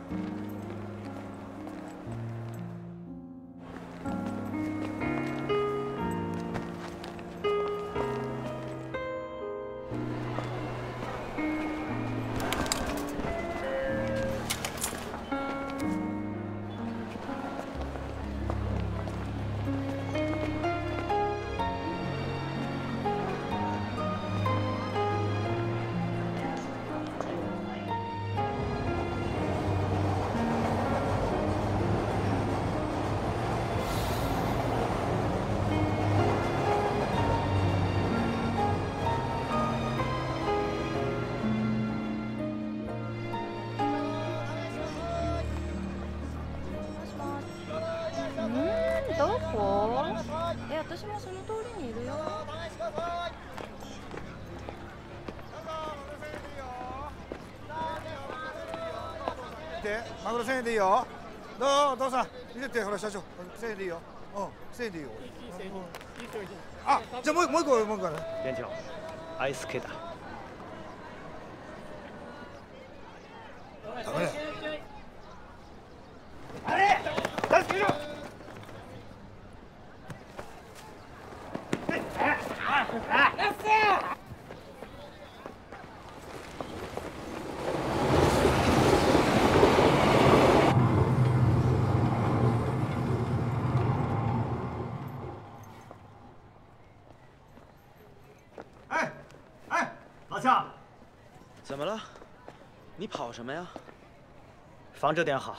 どこ？私もその通りにいるよ。 で、マグロ1000円でいいよ。どう父さん見てて、ほら社長1000円でいいよ。うん、1000円でいいよ。あ、じゃあもう一個ね。 店長、アイス系だ。 ダメだ。 あれ、大輔よ。老乡， 怎么了？你跑什么呀？ 防着点好。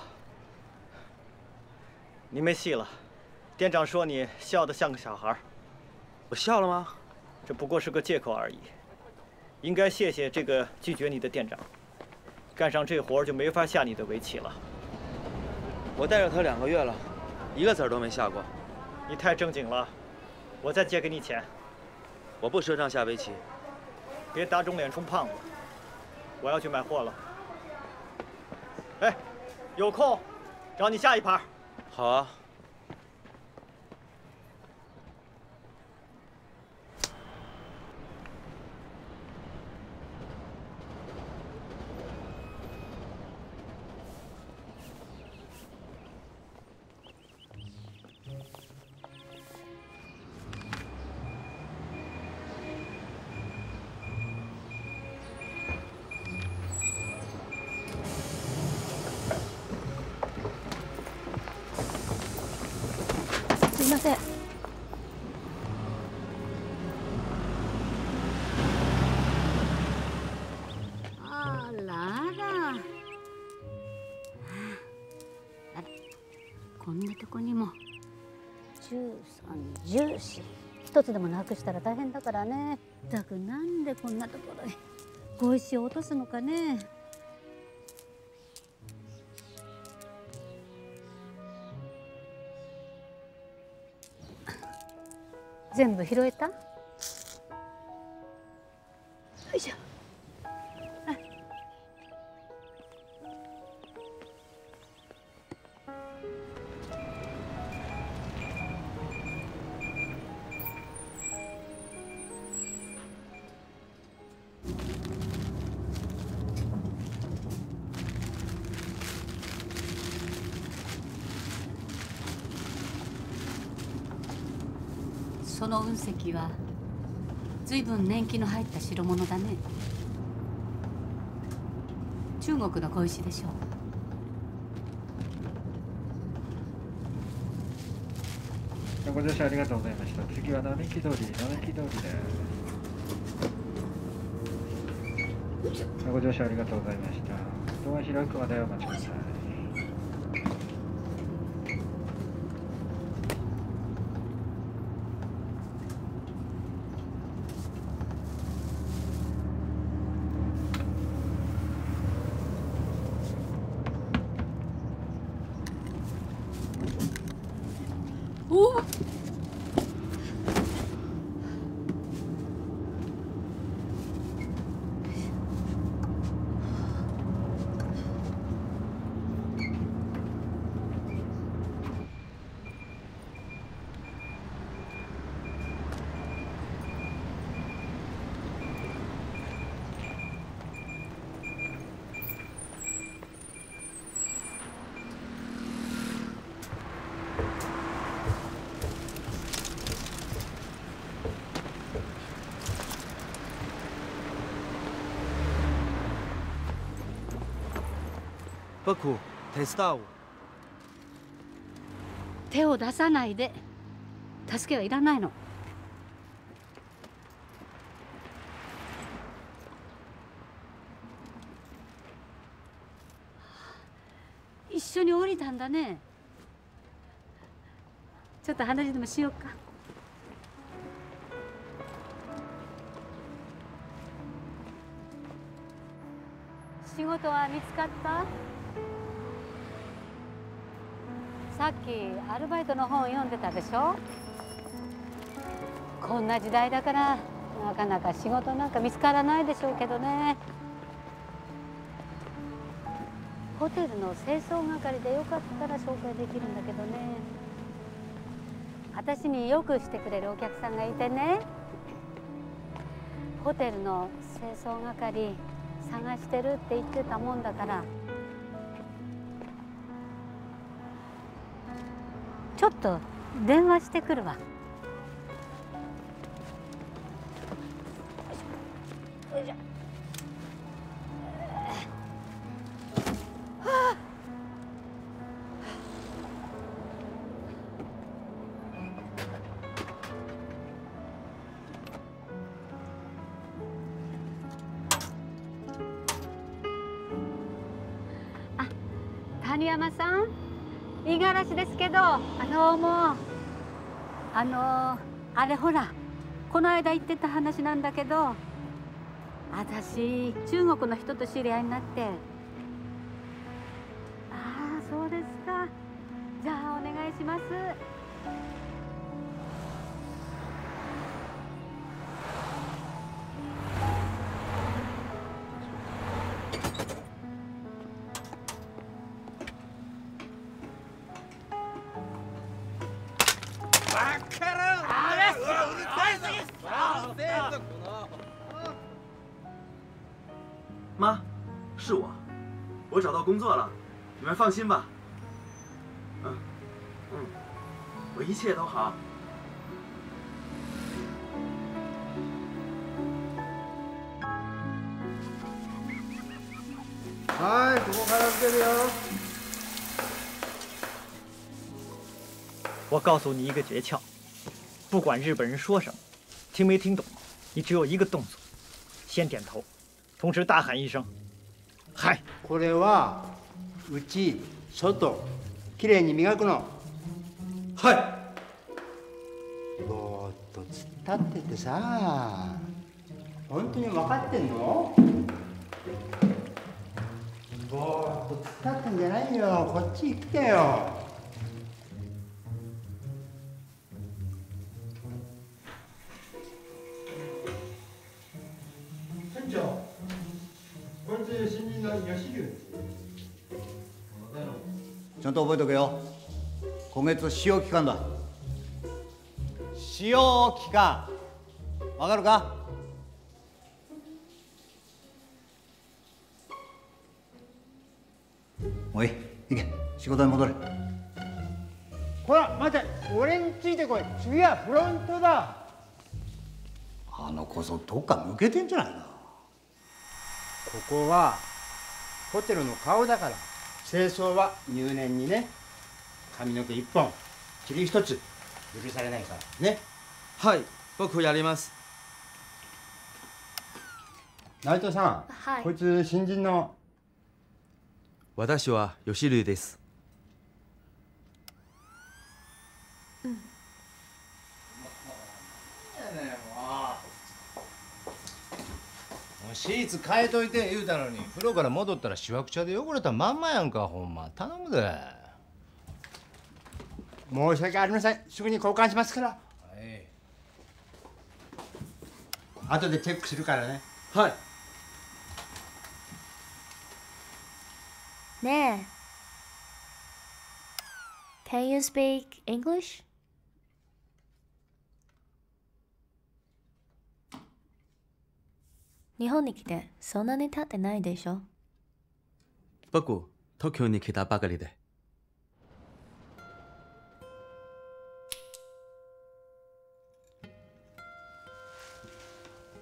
你没戏了，店长说你笑得像个小孩。 我笑了吗？ 这不过是个借口而已。应该谢谢这个拒绝你的店长，干上这活就没法下你的围棋了。 我带着他2个月了，一个子儿都没下过。 你太正经了，我再借给你钱。 我不赊账下围棋。 别打肿脸充胖子，我要去买货了。哎，有空找你下一盘。 好啊。 すいません。 あらあら。あら、こんなとこにも。13、14。一つでもなくしたら大変だからね。だくなんでこんなところへ小石を落とすのかね。全部拾えた？よいしょ。その雲石は随分年季の入った代物だね。中国の小石でしょう。ご乗車ありがとうございました。次は並木通りで。ご乗車ありがとうございました。ドア開くまでお待ちください。 お。 バク手伝おう。 手を出さないで。助けはいらないの。一緒に降りたんだね。ちょっと話でもしようか。仕事は見つかった？さっきアルバイトの本を読んでたでしょ。こんな時代だからなかなか仕事なんか見つからないでしょうけどね。ホテルの清掃係でよかったら紹介できるんだけどね。私によくしてくれるお客さんがいてね、ホテルの清掃係探してるって言ってたもんだから、ちょっと電話してくるわ。よいしょ。谷山さん、五十嵐ですけど、どうも。あれほら、この間言ってた話なんだけど、私中国の人と知り合いになって。ああ、そうですか。じゃあお願いします。 妈，是我，我找到工作了，你们放心吧。我一切都好。 はい、ここから受けるよ。 我告诉你一个诀窍，不管日本人说什么，听没听懂，你只有一个动作，先点头，同时大喊一声“嗨”。 これは内外きれいに磨くの。 はい。 ぼーっと突っ立っててさ、本当に分かってんの？ぼーっと突っ立ってんじゃないよ。こっち来てよ。船長、こいつ新人の吉龍です。 ちゃんと覚えとけよ。今月使用期間だ。使用期間、わかるか？おい、行け、仕事に戻れ。 ほら待て、俺についてこい。次はフロントだ。 あのこそどっか抜けてんじゃないか。 ここはホテルの顔だから、清掃は入念にね。髪の毛一本、塵一つ許されないからね。 はい、僕やります。 内藤さん、 はいこいつ新人の。 私は吉龍です。 シーツ変えといて言うたのに、風呂から戻ったらしわくちゃで汚れたまんまやんか。ほんま頼むで。 申し訳ありません。すぐに交換しますから。 はい。 後でチェックするからね。 はい。 ねえ。Can you speak English? 日本に来てそんなに経ってないでしょ。 僕、東京に来たばかり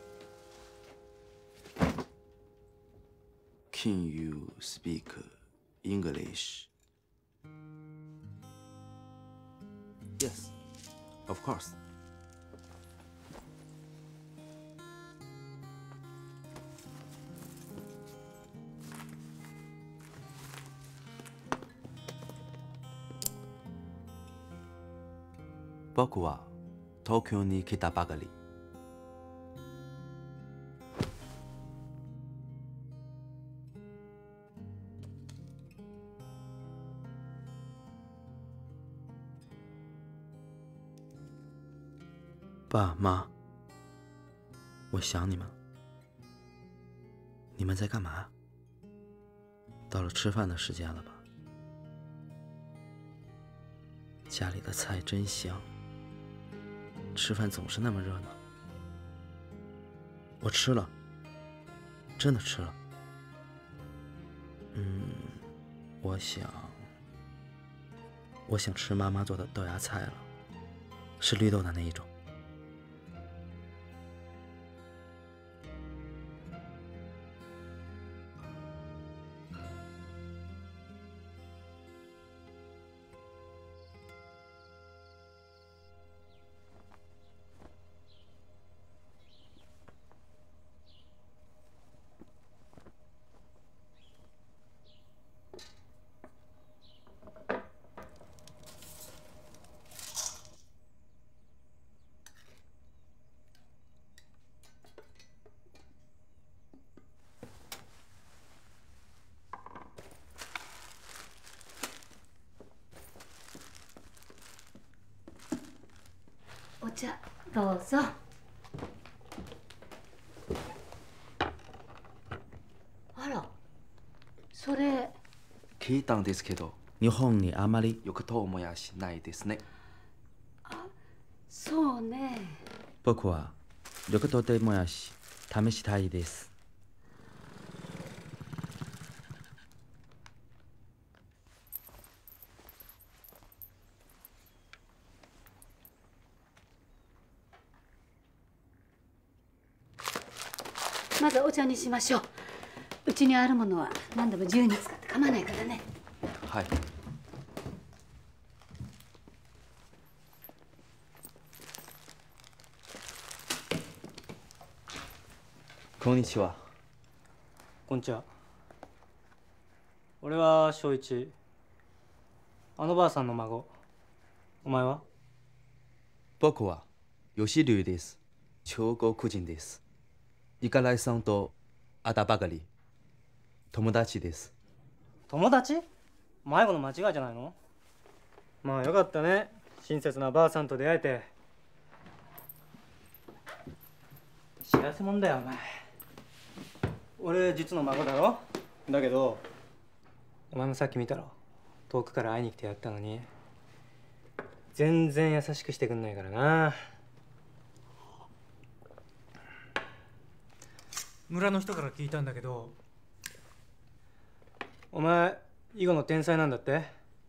で。Can you speak English. Yes, of course.僕は東京に来たばかり。爸妈，我想你们。你们在干嘛？到了吃饭的时间了吧？家里的菜真香，吃饭总是那么热闹。我吃了，真的吃了。我想吃妈妈做的豆芽菜了，是绿豆的那一种。 お茶どうぞ。あら、それ聞いたんですけど、日本にあまり緑豆もやしないですね。 そうね。 僕は緑豆もやし試したいです。 まずお茶にしましょう。うちにあるものは何でも自由に使って構わないからね。 はい。こんにちは。 こんにちは。俺は翔一。あのばあさんの孫。お前は？ 僕は吉龍です。中国人です。イカライさんと会ったばかり。友達です。 友達？迷子の間違いじゃないの？まあよかったね。親切なばあさんと出会えて。幸せもんだよお前。俺実の孫だろ？だけどお前もさっき見たろ。遠くから会いに来てやったのに全然優しくしてくんないからな。村の人から聞いたんだけど、お前囲碁の天才なんだって。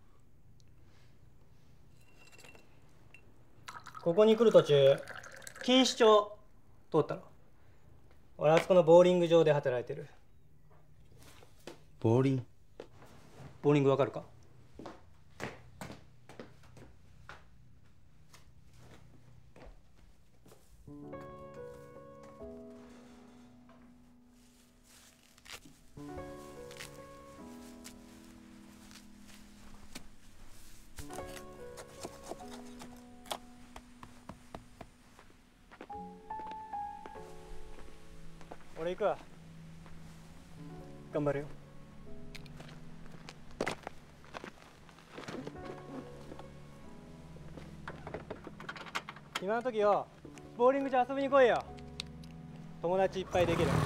ここに来る途中錦糸町通ったの。俺あそこのボーリング場で働いてる。 ボーリングわかるか？俺行くわ。頑張るよ。今の時よ、ボーリング場遊びに来いよ。友達いっぱいできる。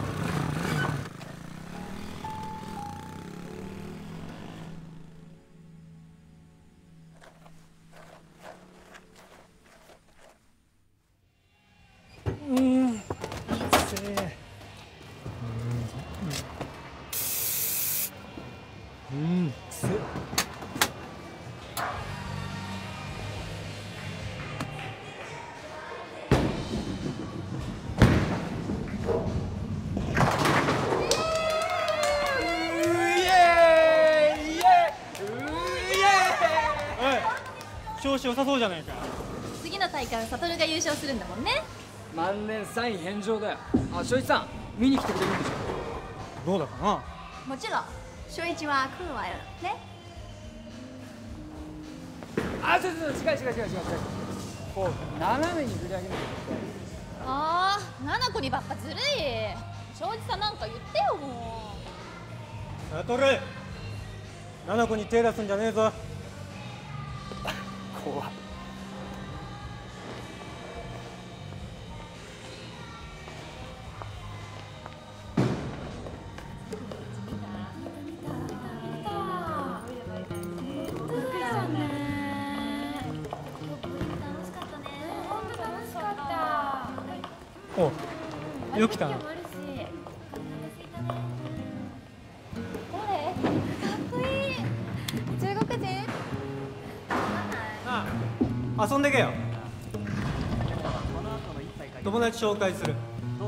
調子良さそうじゃないか。 次の大会は悟が優勝するんだもんね。 万年サイン返上だよ。あ、翔一さん見に来てくれるんでしょ。 どうだかな。 もちろん翔一は来るわよね。 あ、違う。こう斜めに振り上げる。 ああ、七子にばっかずるい。翔一さんなんか言ってよもう。 悟、七子に手出すんじゃねえぞ。 怖い。 お、よく来たな。 どれ？かっこいい。中国人？ ああ、遊んでけよ。友達紹介する。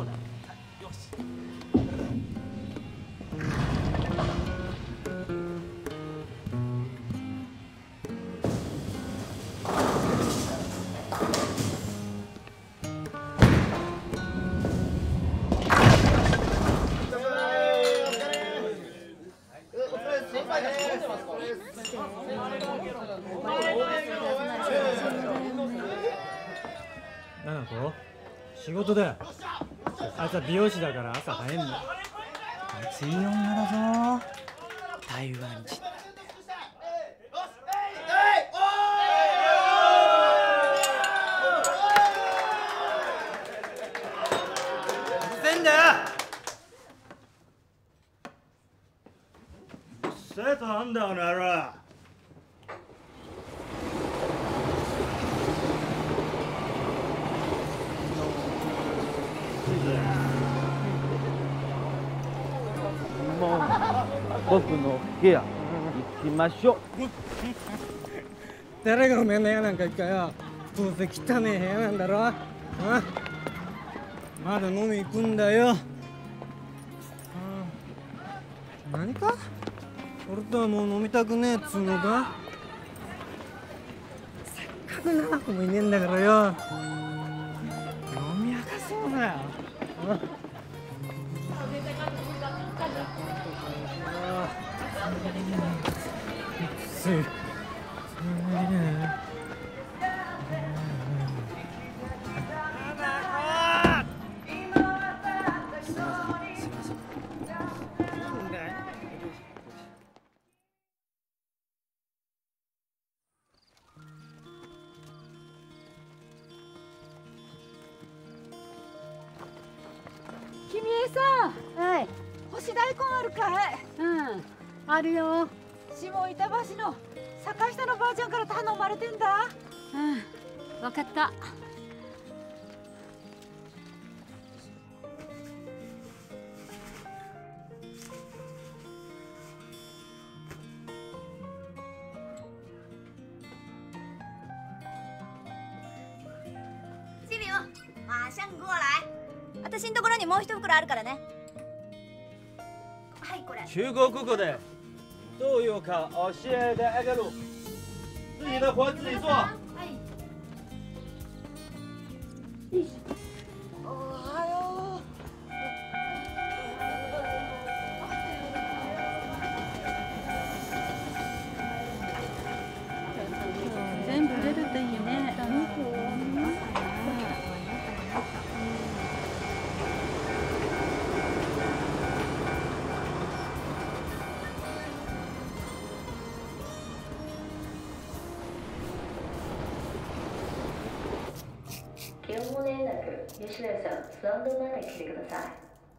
七子、仕事だよ。あいつは美容師だから朝早いんだ。あいついい女だぞ。台湾人。せんだよ。生徒なんだよ、あの野郎。 もう僕の部屋行きましょう。 誰がおめえの部屋なんか行くかよ。どうせ汚ねえ部屋なんだろ。まだ飲み行くんだよ。何か俺とはもう飲みたくねえっつうのか。せっかく七子もいねえんだからよ。飲み明かそうだよ。 君江さん、はい。干し大根あるかい？あるよ。下板橋の坂下のばあちゃんから頼まれてんだ。わかった。 シリオ、马上过来。私のところにもう一袋あるからね。はい、これ。 中国語でどういうか教えてあげる。自己的活自己做。 おはよう。全部売れるといいね。 検問連絡、吉野さん、スタンド前に来てください。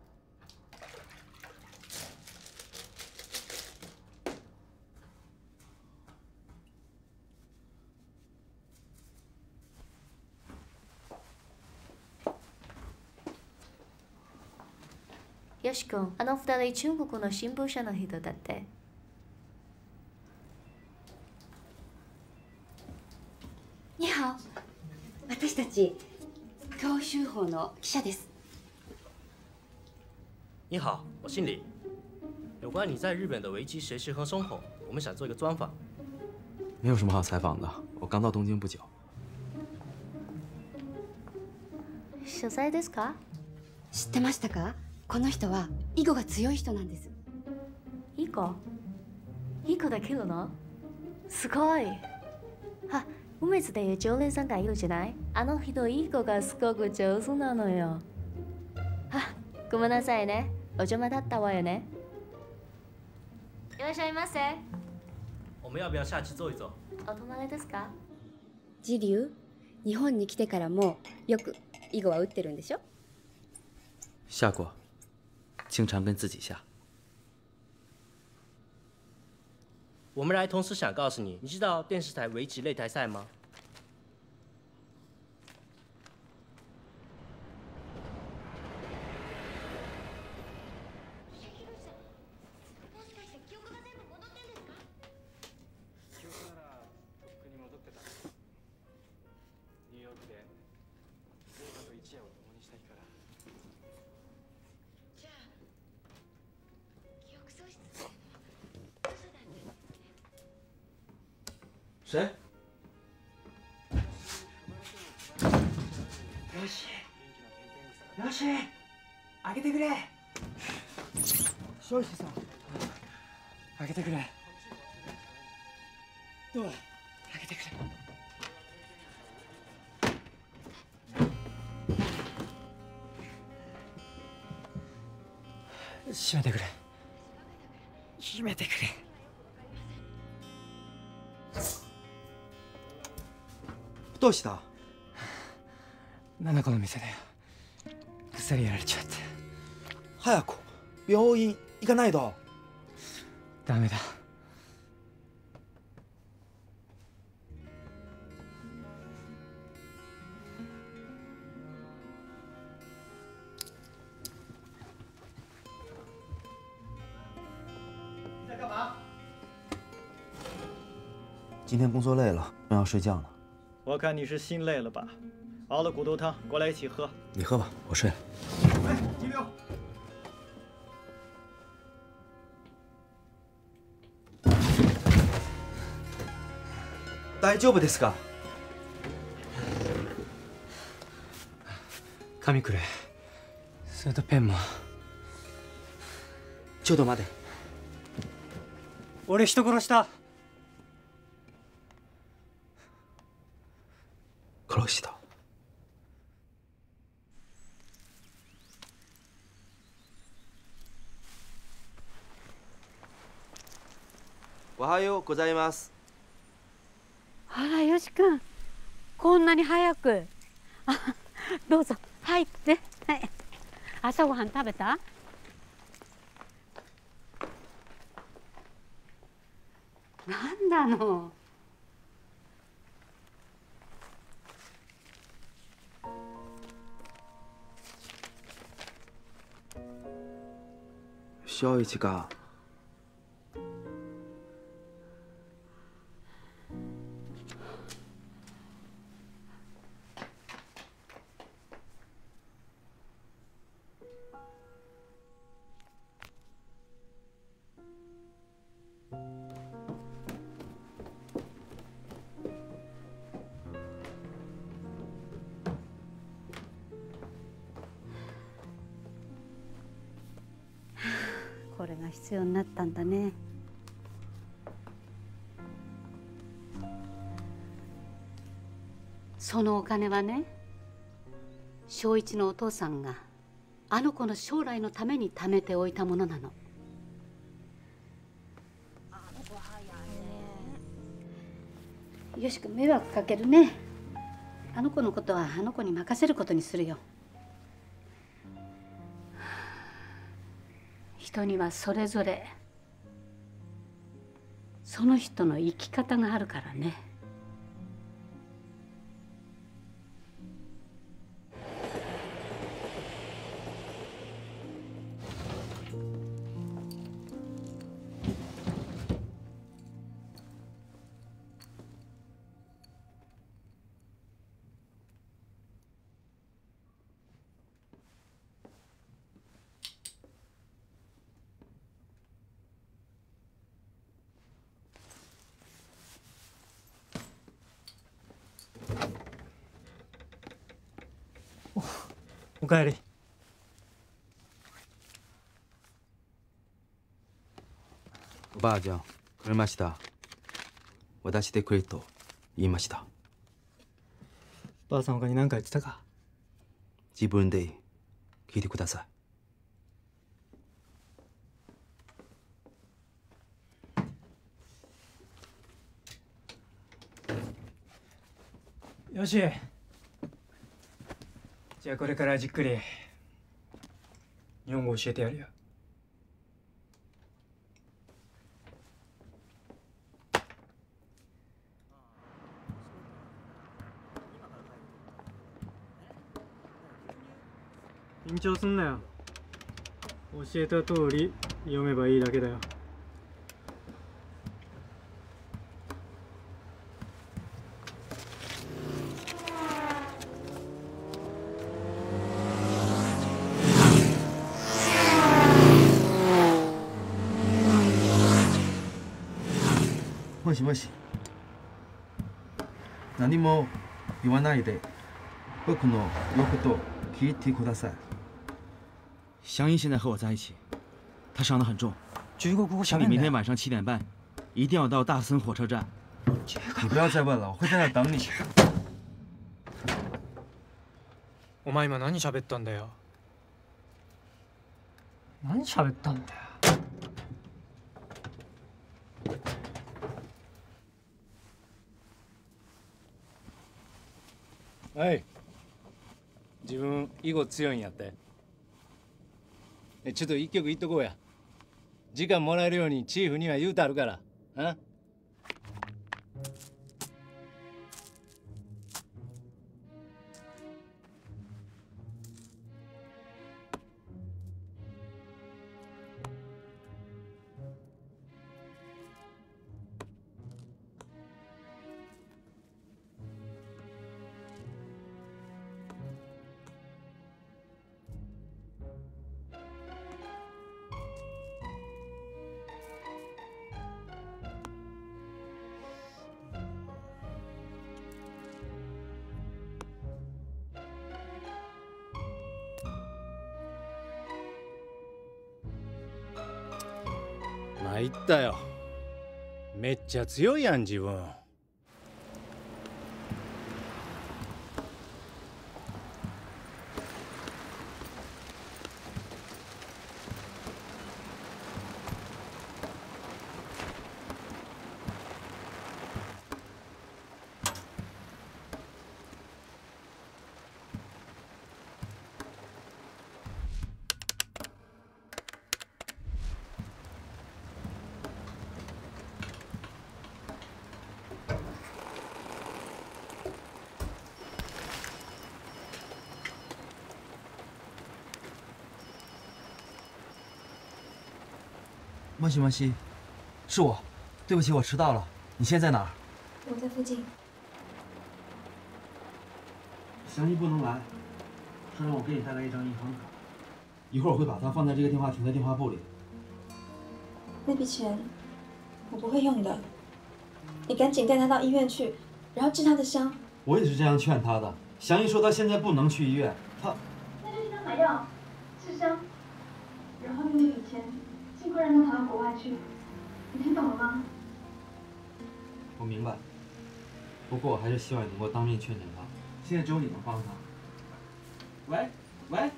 よし君、あの二人中国の新聞社の人だって。 にゃお、私たち教習法の記者です。 你好，我姓李。有关你在日本的围棋学识和生活，我们想做一个专访。 没有什么好采访的，我我刚到东京不久。 取材ですか？ 知ってましたか？この人は囲碁が強い人なんです。 囲碁？囲碁できるの？すごい。あ、梅津でいう常連さんがいるじゃない？あの人囲碁がすごく上手なのよ。あ、ごめんなさいね。お邪魔だったわよね。いらっしゃいませ。 我们要不要下去走一走？ お泊まりですか？ 時流、日本に来てからもよく囲碁は打ってるんでしょ？ 下过，经常跟自己下。 我们来同时想告诉你，你知道电视台围棋擂台赛吗？ 谁？ よしよし、開けてくれ。庄司さん、開けてくれ。どう？開けてくれ。閉めてくれ。閉めてくれ。 どうした？ 七子の店だよ。薬やられちゃって。 早く病院行かないと。 ダメだ。 你在干嘛？ 今天工作累了，正要睡觉呢。 我看你是心累了吧？熬了骨头汤，过来一起喝。 你喝吧，我睡了。 哎，金流。 大丈夫ですか？ 紙くれ。それとペンも。 ちょっと待て。 俺人殺した。 殺した。おはようございます。 あら、よし君、こんなに早く。あ、どうぞ入って。はい。朝ごはん食べた？なんなの？ 正一がこれが必要になったんだね。そのお金はね、正一のお父さんがあの子の将来のために貯めておいたものなの。よしく迷惑かけるね。あの子のことはあの子に任せることにするよ。人にはそれぞれその人の生き方があるからね。 おかえり。 おばあちゃん、くれました。渡してくれと言いました。 ばあさん他に何か言ってたか？ 自分で聞いてください。よし。じゃあこれからじっくり日本語教えてやるよ。緊張すんなよ。教えた通り読めばいいだけだよ。 もしもし。何も言わないで僕の言うことを聞いてください。 祥英现在和我在一起，他伤得很重。 中国请你明天晚上7点半一定要到大森火车站。 你不要再问了，我会在那等你。 お前今何喋ったんだよ。何喋ったんだよ。 はい。自分囲碁強いんやって。ちょっと一曲言っとこうや。時間もらえるようにチーフには言うてあるから。あ？参ったよ。めっちゃ強いやん自分。 もしもし，是我，对不起，我迟到了。你现在哪儿？ 我在附近。 祥一不能来，他让我给你带来一张银行卡，一会儿我会把它放在这个电话亭的电话簿里。 那笔钱我不会用的，你赶紧带他到医院去，然后治他的伤。 我也是这样劝他的。祥一说他现在不能去医院，他那就替他买药、治伤，然后用那笔钱尽快让他逃到国外去。你听懂了吗？ 我明白，不过我还是希望你能够当面劝劝他。现在只有你能帮他。喂喂。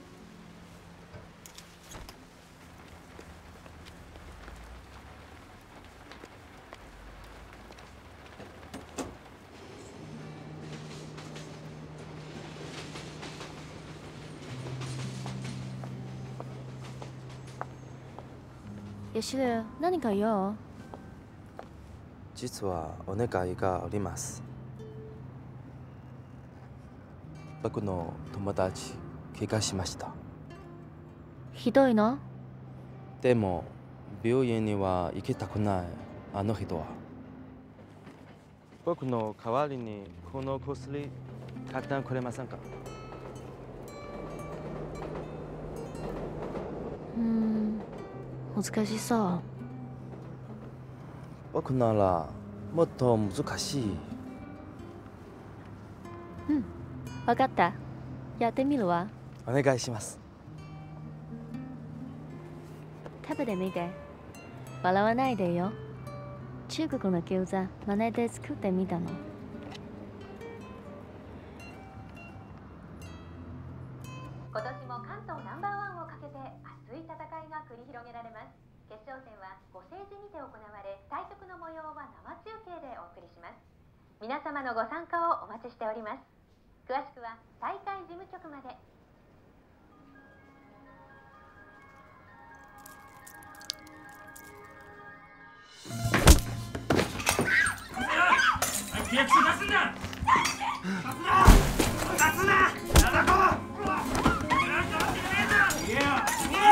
吉田、何か言おう？ 実はお願いがあります。僕の友達怪我しました。 ひどいの？ でも病院には行きたくない。あの人は僕の代わりにこの薬買ってくれませんか？ 難しそう。 僕ならもっと難しい。 分かった。やってみるわ。 お願いします。 食べてみて。笑わないでよ。中国の餃子真似で作ってみたの。 今年も関東ナンバーワンをかけて熱い戦いが繰り広げられます。決勝戦はご成寺にて行われ、対局の模様は生中継でお送りします。皆様のご参加をお待ちしております。詳しくは大会事務局まで。 契約書出すんだ。出すな。七子。いや。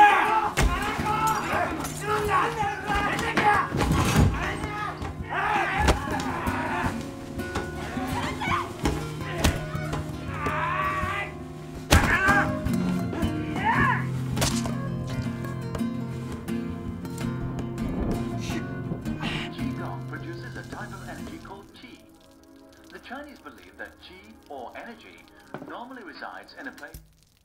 Chinese believe that qi or energy normally resides in a place.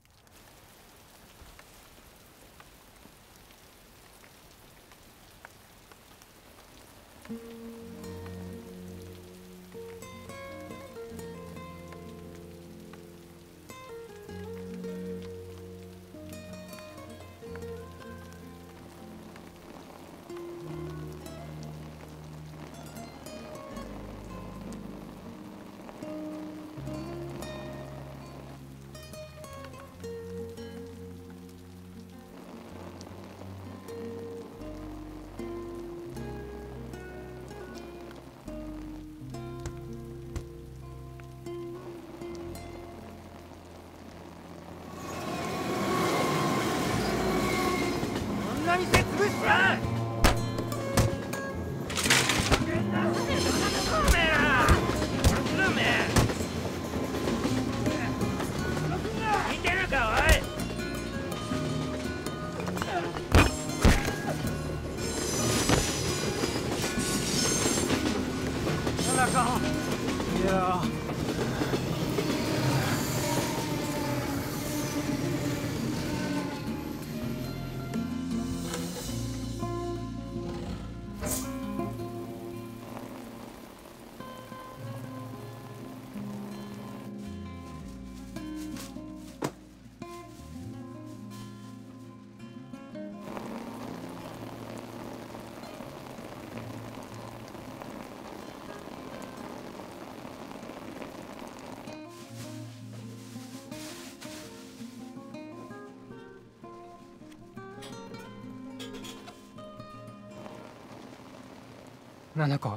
七子、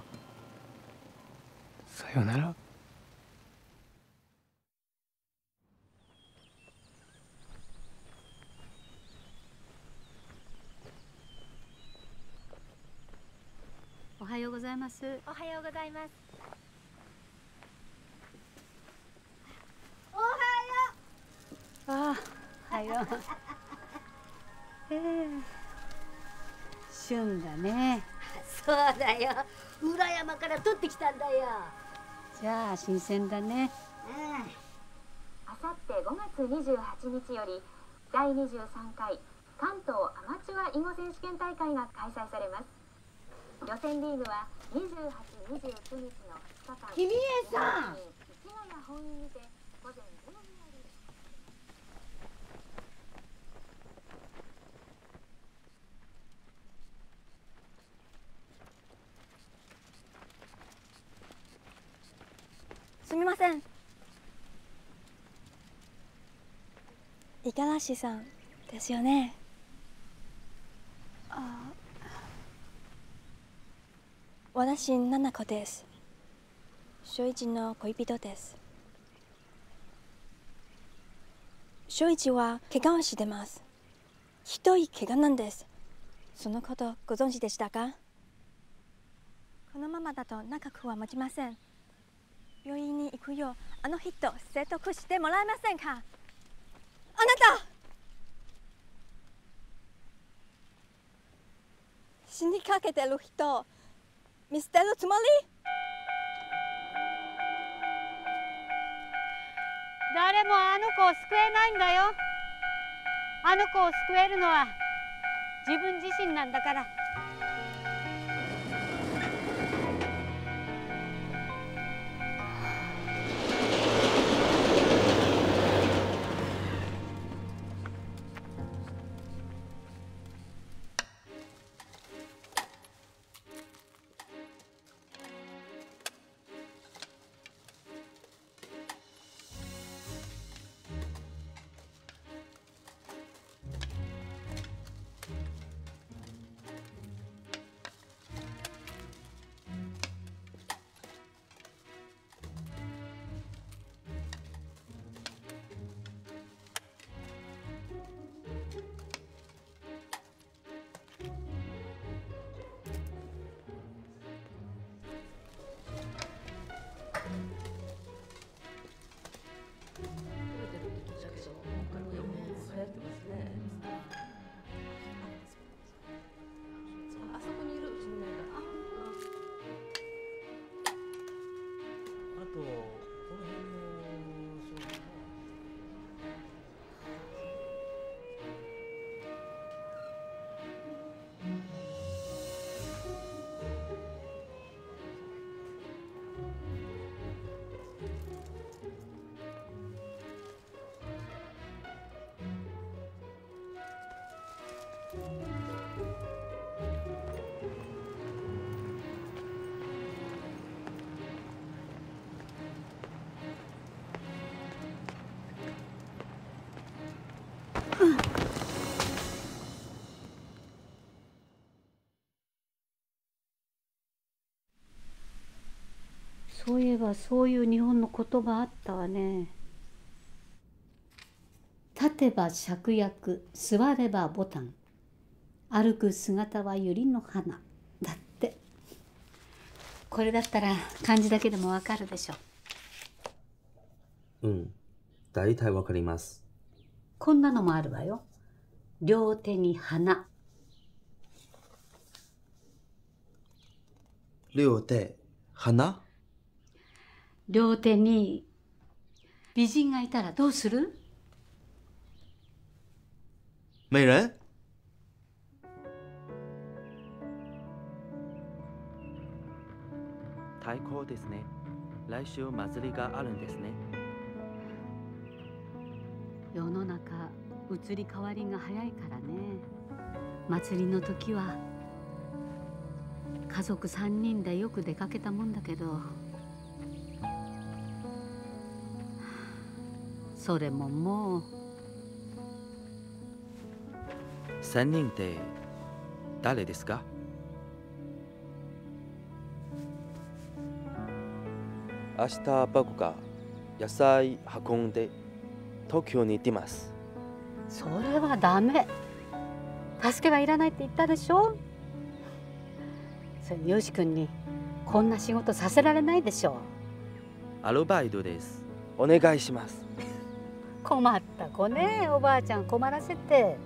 さよなら。 おはようございます。 おはようございます。 おはよう。ああ、はよう。旬だね。 そうだよ。裏山から取ってきたんだよ。 じゃあ新鮮だね。 あさって5月28日より第23回関東アマチュア囲碁選手権大会が開催されます。予選リーグは28、29日の2日間。 君江さん。 市ヶ谷本院にて午前10時より。 すみません。五十嵐さんですよね。私、七子です。正一の恋人です。正一は怪我をしてます。ひどい怪我なんです。そのことご存知でしたか？このままだと長くは持ちません。病院に行くようあの人説得してもらえませんか？あなた死にかけてる人見捨てるつもり？ 誰もあの子を救えないんだよ。 あの子を救えるのは自分自身なんだから。そういえばそういう日本の言葉あったわね。立てば芍薬、座ればボタン、歩く姿は百合の花だって。これだったら漢字だけでもわかるでしょ。 うん、大体わかります。 こんなのもあるわよ。両手に花。 両手、花？ 両手に美人がいたらどうする？ 美人？ 太鼓ですね。来週祭りがあるんですね。 世の中移り変わりが早いからね。祭りの時は家族3人でよく出かけたもんだけど、それももう。 3人って誰ですか？ 明日僕が野菜運んで東京に行ってます。 それはダメ。助けはいらないって言ったでしょ。それによし君にこんな仕事させられないでしょ。 アルバイトです。 お願いします。 困った子ね、おばあちゃん困らせて。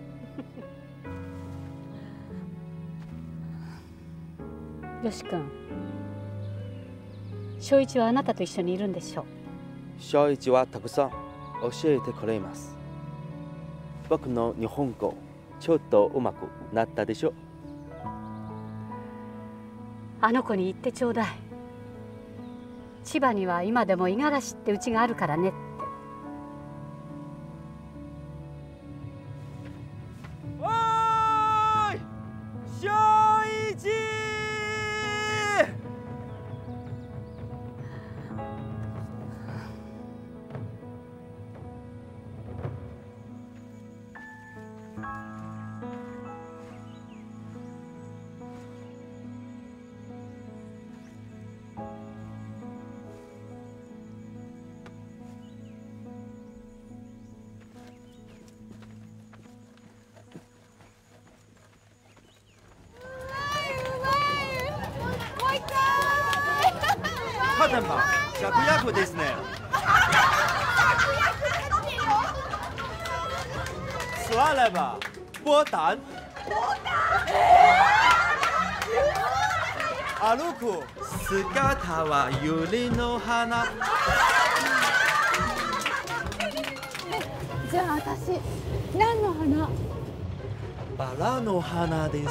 よし君、正一はあなたと一緒にいるんでしょう。 正一はたくさん教えてくれます。僕の日本語ちょっとうまくなったでしょ。 あの子に言ってちょうだい。千葉には今でも五十嵐ってうちがあるからねって。 おーい、正一！ 立てば芍薬ですね。座ればボタン。歩く姿は百合の花。 じゃあ私何の花？ バラの花です。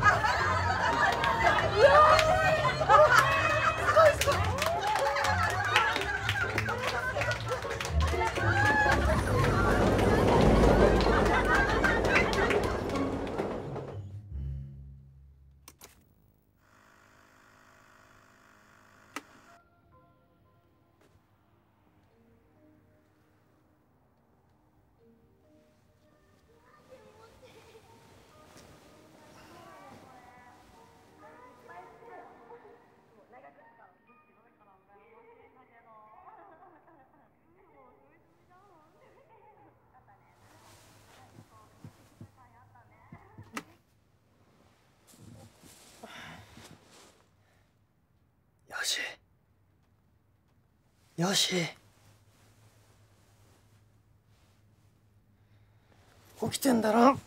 よし。起きてんだろ。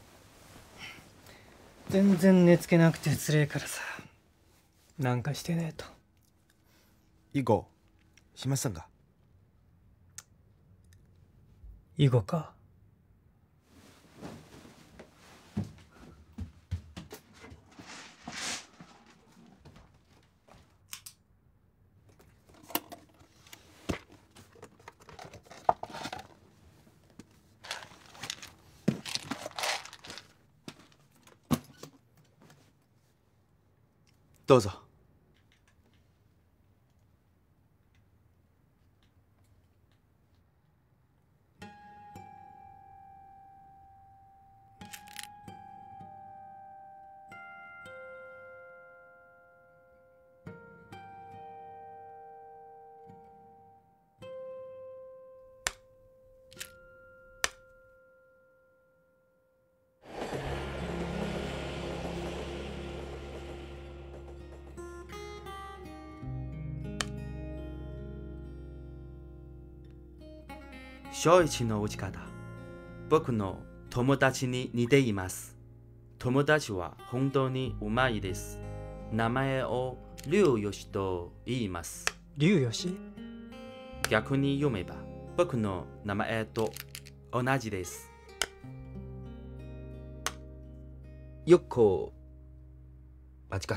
全然寝つけなくてつれえからさ、なんかしてねえと。 以後しませんか？ 以後か。 どうぞ。 正一の打ち方、僕の友達に似ています。友達は本当にうまいです。名前を龍吉と言います。 龍吉？ 逆に読めば僕の名前と同じです。 よく間違った。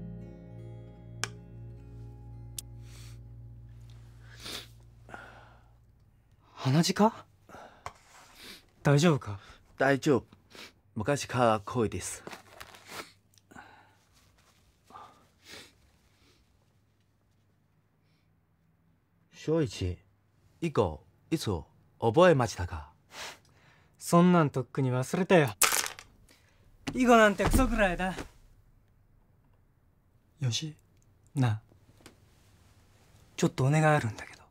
鼻血か？大丈夫か？ 大丈夫。昔からこうです。正一、以後いつ覚えましたか？ そんなんとっくに忘れたよ。囲碁なんてクソくらいだ。よし、なあ、ちょっとお願いあるんだけど。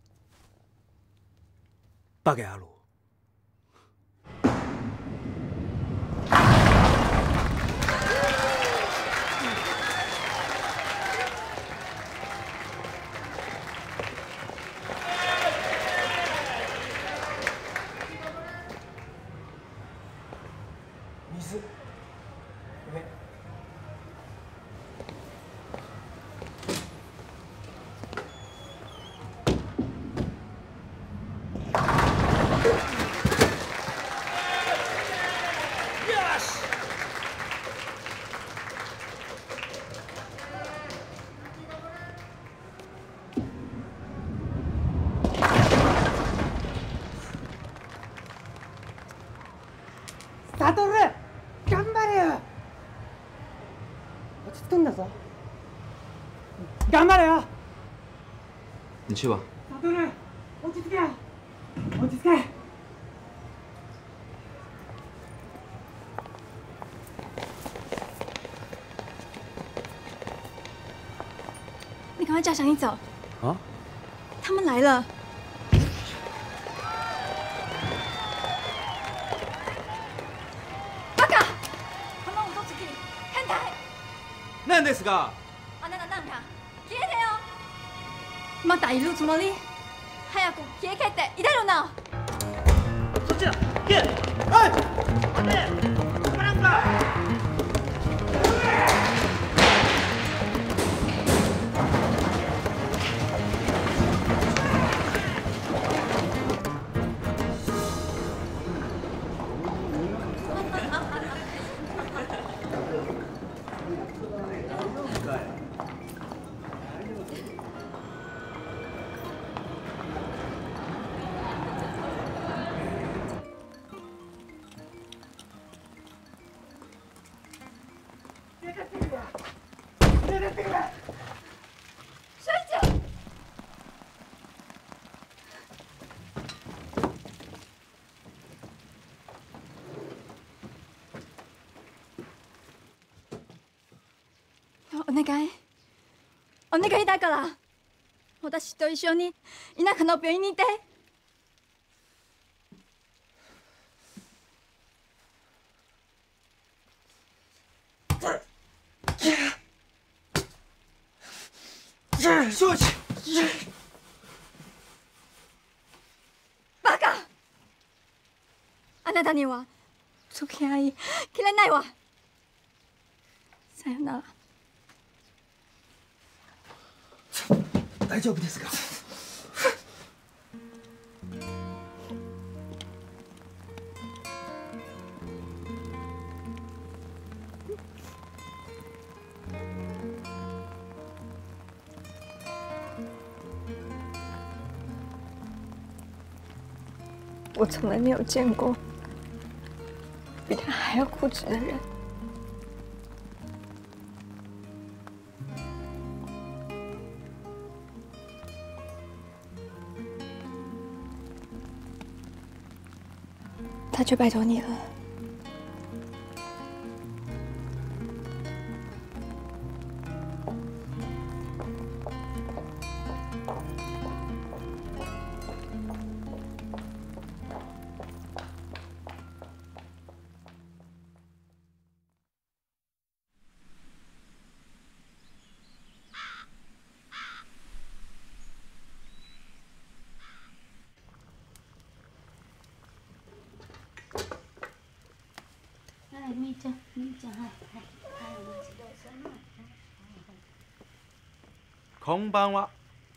バカ野郎。水、上。 サトル、頑張れよ。落ち着くんだぞ。頑張れよ。 你去吧。 サトル、落ち着けよ。落ち着け。 你赶快叫小英走。 啊？ 他们来了。 何ですか？ あなたなんか消えてよ。またいるつもり？早く消えけっていでるな。 そっちだ。消え。はい。待て。止まらんか。 願いお願いだから、私と一緒に田舎の病院にいて。 庄司、 バカ！あなたには付き合いきれないわ。さよなら。 大丈夫ですか？ 我从来没有见过比他还要固执的人。他就拜托你了。 みーちゃん、みーちゃん、はい、はい、はい、お待ちどうさま。 こんばんは。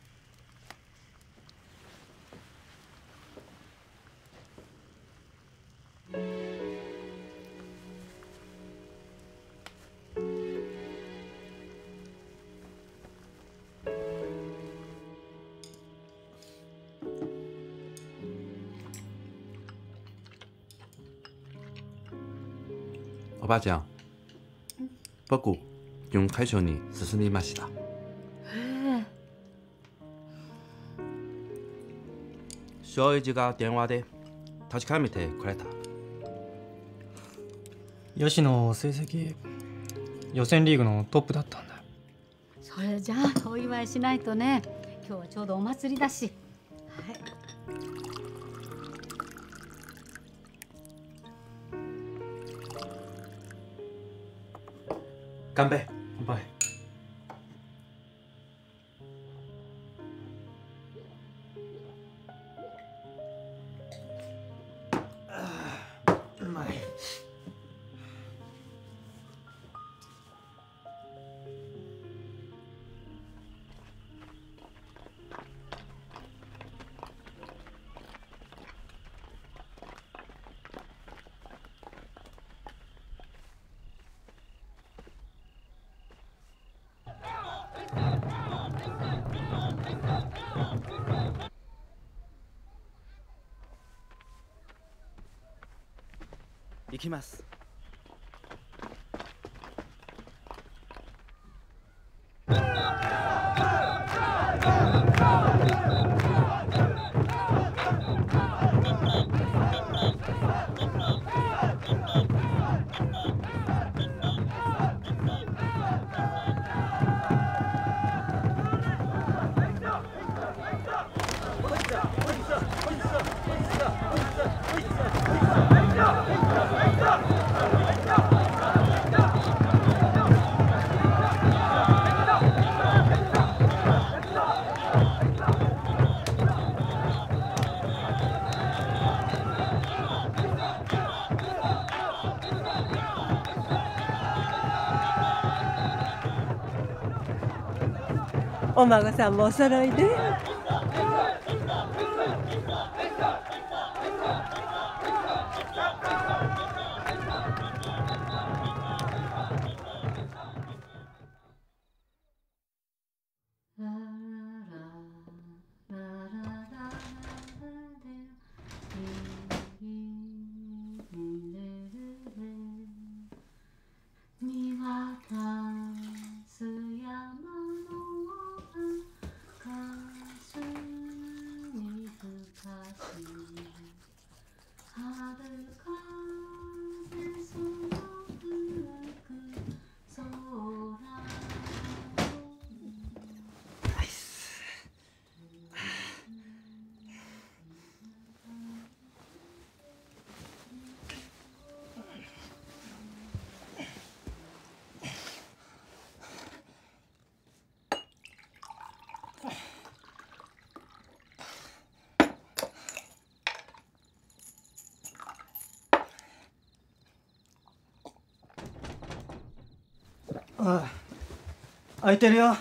おばあちゃん、僕、4回所に進みました。庄一が電話で確かめてくれた。 吉野成績予選リーグのトップだったんだ。 それじゃあお祝いしないとね。今日はちょうどお祭りだし。はい。 乾杯。 乾杯。 うまい。 行きます。 お孫さんもお揃いで。 おい、開いてるよ。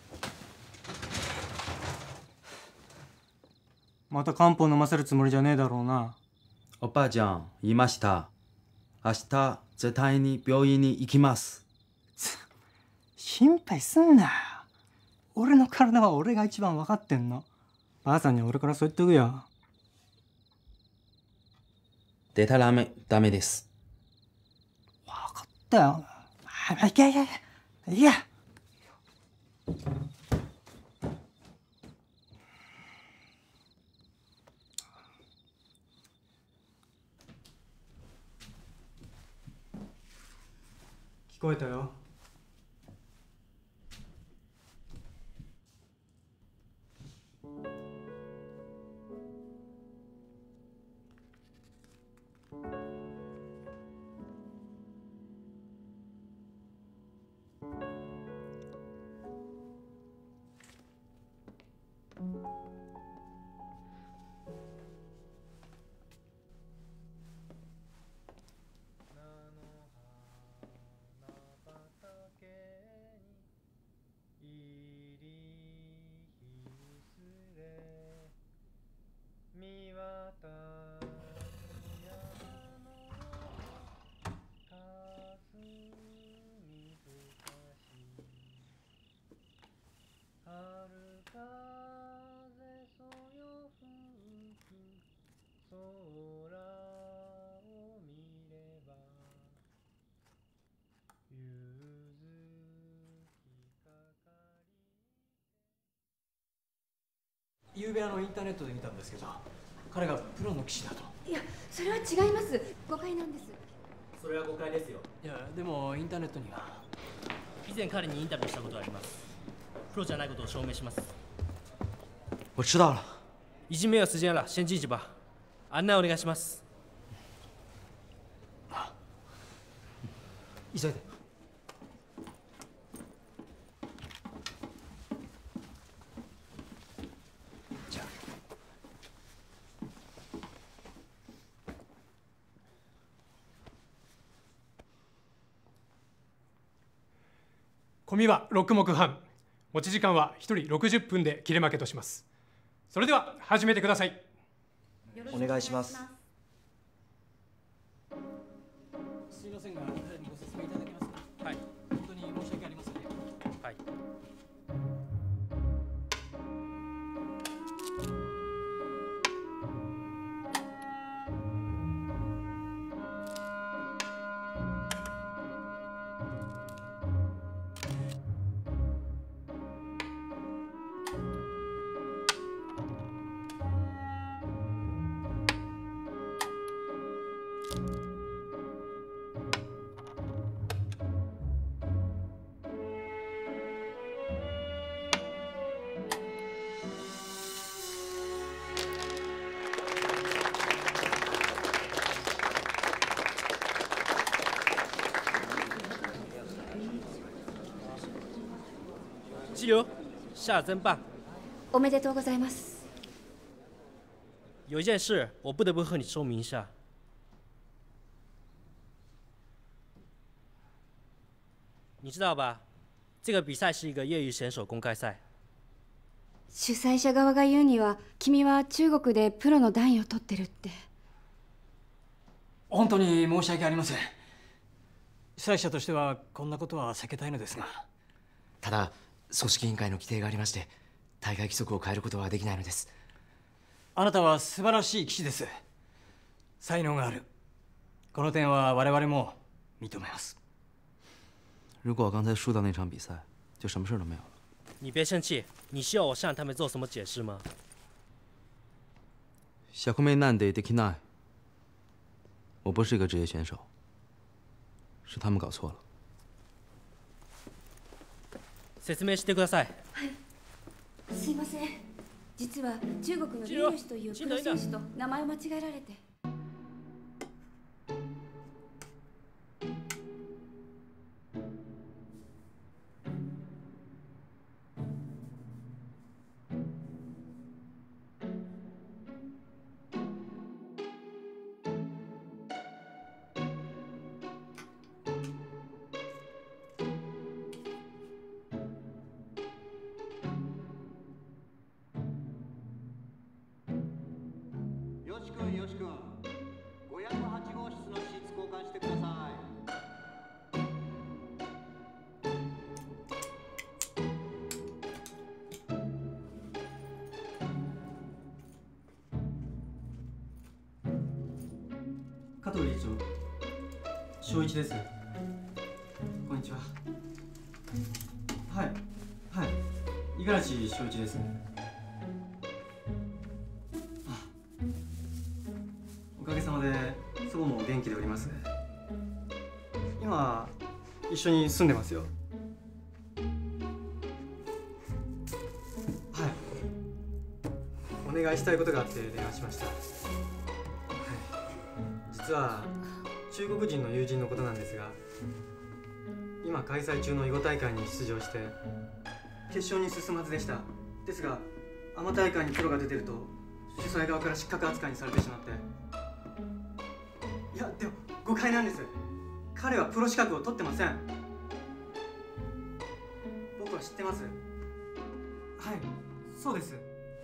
また漢方飲ませるつもりじゃねえだろうな。 おばあちゃん言いました。明日絶対に病院に行きます。 心配すんなよ。俺の体は俺が一番分かってんの。ばあさんには俺からそう言っとくよ。 でたらめダメです。 分かったよ。いけいけいけ。いいや。聞こえたよ。 ゆうべインターネットで見たんですけど、彼がプロの棋士だと。 いや、それは違います。誤解なんです。 それは誤解ですよ。 いや、でもインターネットには以前彼にインタビューしたことがあります。プロじゃないことを証明します。 我知道了。 已经没有时间了，先进去吧。案内お願いします。 急いで。 込みは6目半、持ち時間は1人60分で切れ負けとします。それでは始めてください。 お願いします。 すいませんが、彼にご説明いただけますか。はい。本当に申し訳ありませんね。はい。 激流，下得真棒。 おめでとうございます。 有一件事，我不得不和你说明一下。你知道吧？这个比赛是一个业余选手公开赛。 主催者側が言うには、君は中国でプロの段位を取ってるって。 本当に申し訳ありません。主催者としてはこんなことは避けたいのですが。 ただ組織委員会の規定がありまして、大会規則を変えることはできないのです。 あなたは素晴らしい棋士です。才能がある。この点は我々も認めます。 如果我刚才输掉那场比赛，就什么事都没有了。 你别生气，你需要我向他们做什么解释吗？ 小空妹难得できない。我不是一个职业选手，是他们搞错了。 説明してください。 はい。すいません。実は中国のリュウヨシというプロ選手と名前を間違えられて。 藤理事長、正一です。こんにちは。はい、はい、五十嵐正一です。おかげさまで祖母も元気でおります。今一緒に住んでますよ。はい、お願いしたいことがあって電話しました。はい、実は中国人の友人のことなんですが、今開催中の囲碁大会に出場して決勝に進むはずでした。ですがアマ大会にプロが出てると主催側から失格扱いにされてしまって。いやでも誤解なんです。彼はプロ資格を取ってません。僕は知ってます。はい、そうです。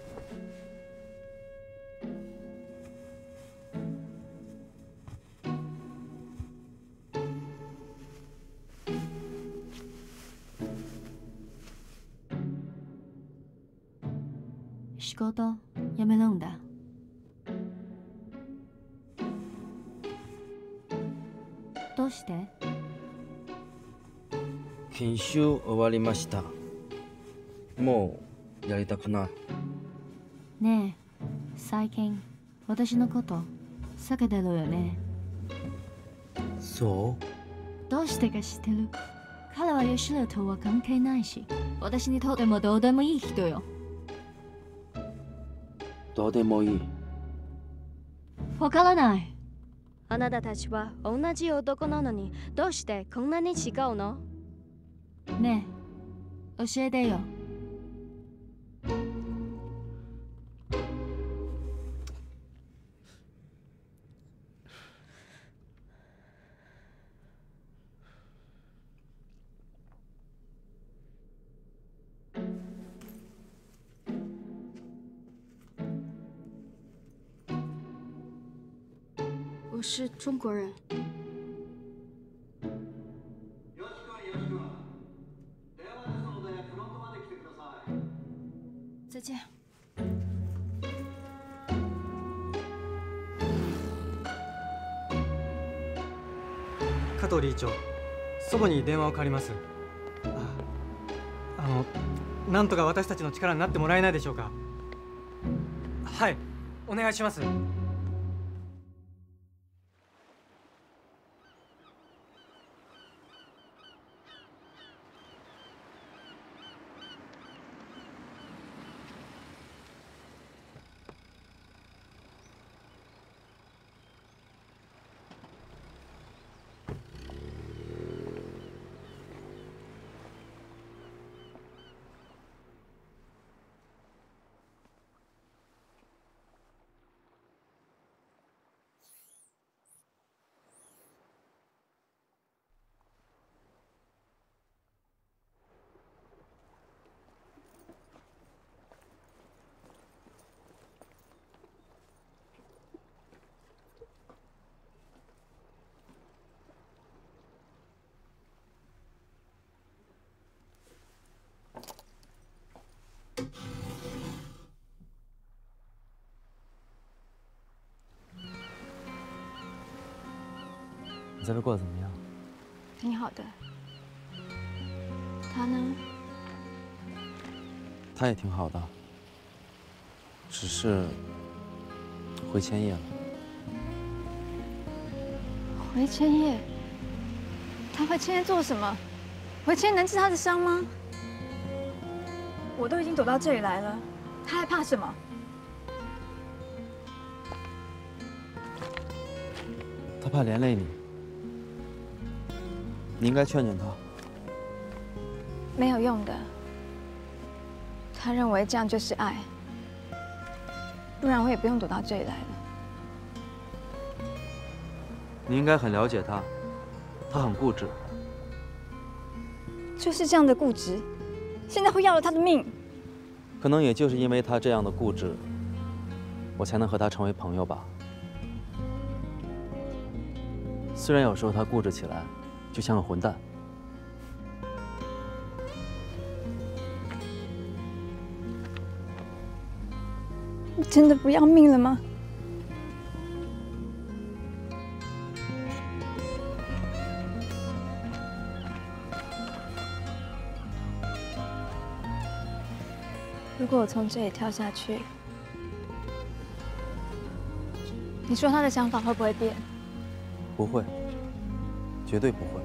仕事辞めるんだ。どうして？ 研修終わりました。もうやりたくない。 ねえ、最近私のこと避けてるよね。 そう？ どうしてか知ってる？彼は吉野とは関係ないし、私にとってもどうでもいい人よ。 どうでもいい。 わからない。 あなたたちは同じ男なのにどうしてこんなに違うの？ ねえ、教えてよ。 我是中国人。再见。 加藤理事長、祖母に電話を借ります。なんとか私たちの力になってもらえないでしょうか。はい、お願いします。 你在这过得怎么样？ 挺好的。他呢？ 他也挺好的，只是回千叶了。 回千叶？他回千叶做什么？回千叶能治他的伤吗？我都已经躲到这里来了，他还怕什么？ 他怕连累你。你应该劝劝他。 没有用的。他认为这样就是爱，不然我也不用躲到这里来了。 你应该很了解他，他很固执。 就是这样的固执，现在会要了他的命。 可能也就是因为他这样的固执，我才能和他成为朋友吧。虽然有时候他固执起来，就像个混蛋。 你真的不要命了吗？ 果我从这里跳下去，你说他的想法会不会变？ 不会，绝对不会。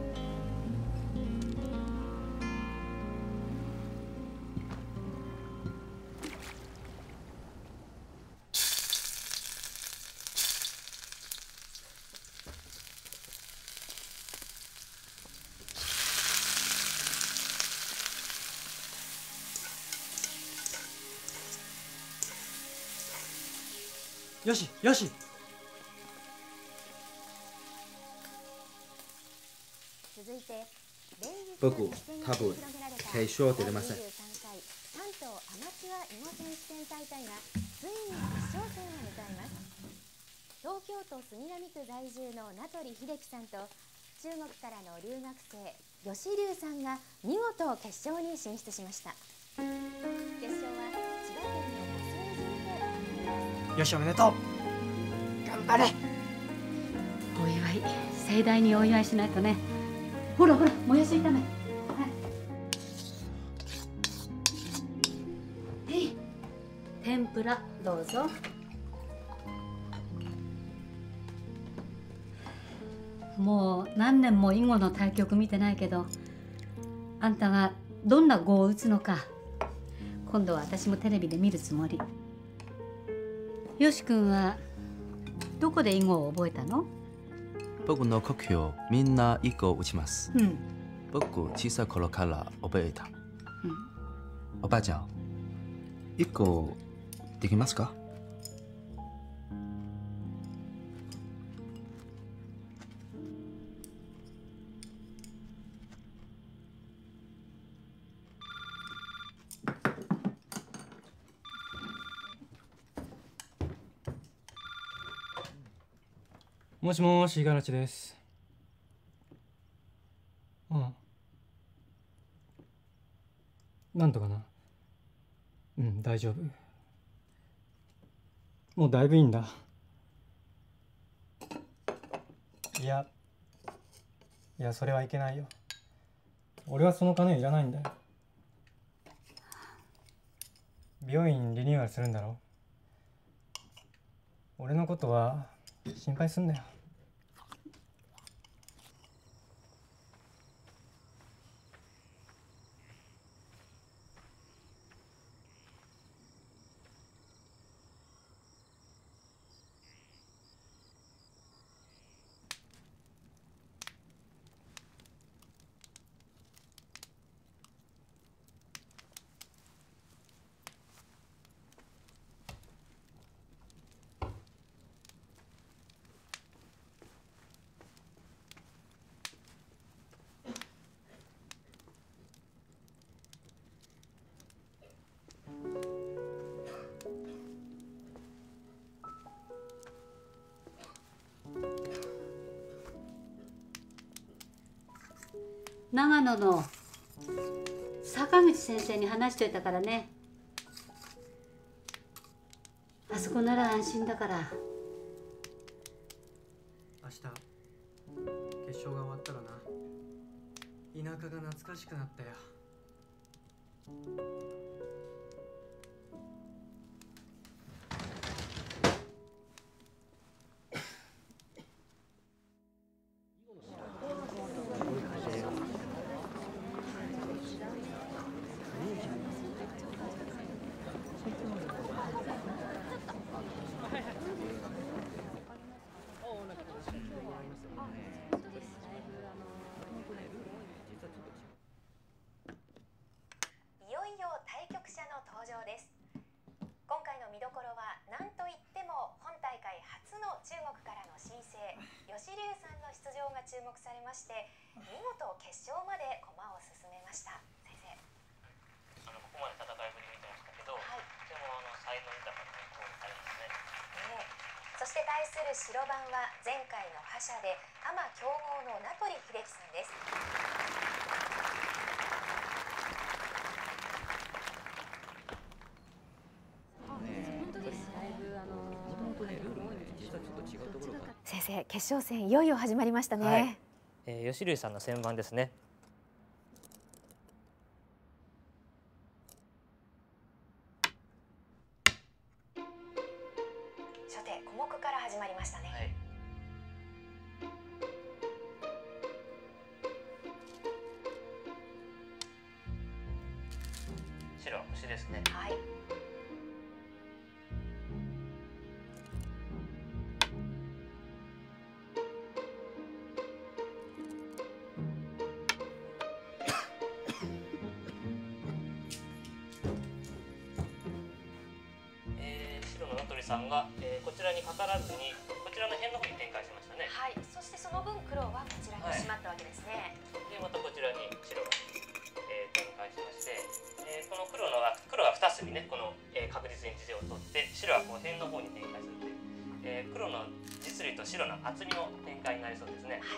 よしよし。 続いて僕、多分決勝出れません。 関東アマチュア囲碁選手権大会がついに決勝戦を迎えます。東京都杉並区在住の名取秀樹さんと中国からの留学生吉龍さんが見事決勝に進出しました。決勝は千葉県の湖でよし、おめでとう。頑張れ。 お祝い、盛大にお祝いしないとね。ほらほら、もやし炒め。はい。天ぷらどうぞ。もう何年も囲碁の対局見てないけど、あんたがどんな碁を打つのか今度は私もテレビで見るつもり。よし君はどこで囲碁を覚えたの？ 僕の故郷みんな囲碁を打ちます。 うん。 僕小さい頃から覚えた。おばあちゃん、囲碁できますか？ もしもし、五十嵐です。うん。なんとかな。うん、大丈夫。もうだいぶいいんだ。いや、それはいけないよ。俺はその金いらないんだよ。美容院リニューアルするんだろ。俺のことは心配すんなよ。 長野の坂口先生に話しといたからね。あそこなら安心だから。 明日決勝が終わったらな、田舎が懐かしくなったよ。 注目されまして、見事決勝まで駒を進めました。先生、 ここまで戦いぶり見てましたけど、はい、とても才能豊かな攻撃されますね。 そして対する白番は前回の覇者でアマ強豪の名取秀樹さんです。先生、決勝戦いよいよ始まりましたね。 はい、吉龍さんの先番ですね。 初手小目から始まりましたね。 はい。白は星ですね。 はい。 白の名取さんが、こちらにかからずにこちらの辺の方に展開しましたね。 はい。そしてその分黒はこちらにしまったわけですね。 でまたこちらに白が、展開しまして、この黒が2隅ね、この、確実に地を取って白はこの辺の方に展開するので、黒の実利と白の厚みの展開になりそうですね。はい。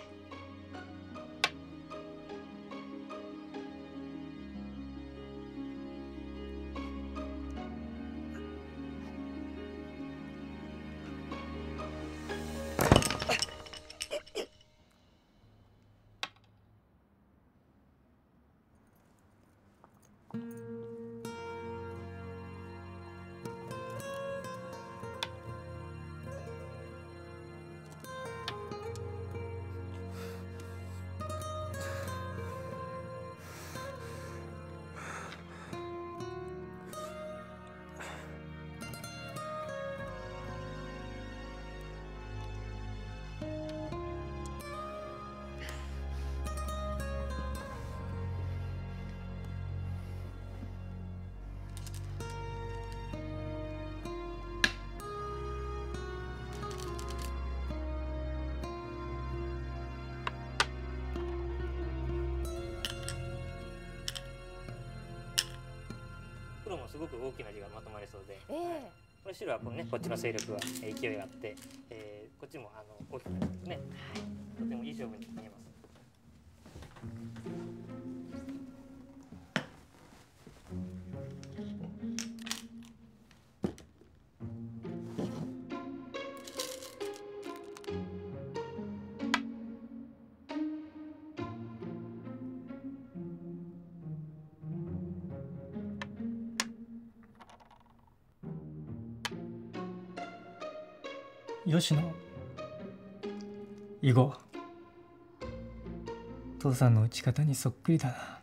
黒もすごく大きな地がまとまりそうで、これ白はこの、ね、こっちの勢力は勢いがあって、こっちも大きくなりますね。はい、とてもいい勝負に見えます。 吉野以後父さんの打ち方にそっくりだな。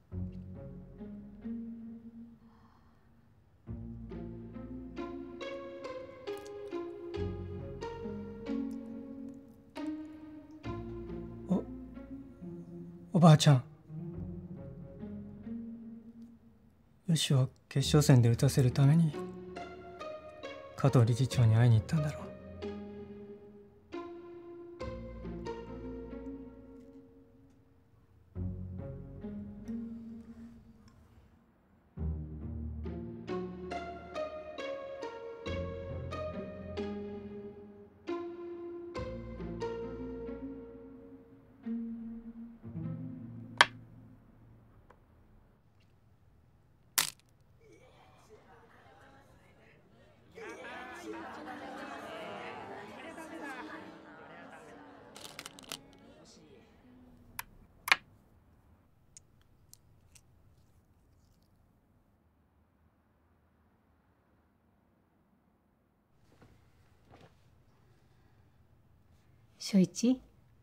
おばあちゃん、吉を決勝戦で打たせるために加藤理事長に会いに行ったんだろう。 正一、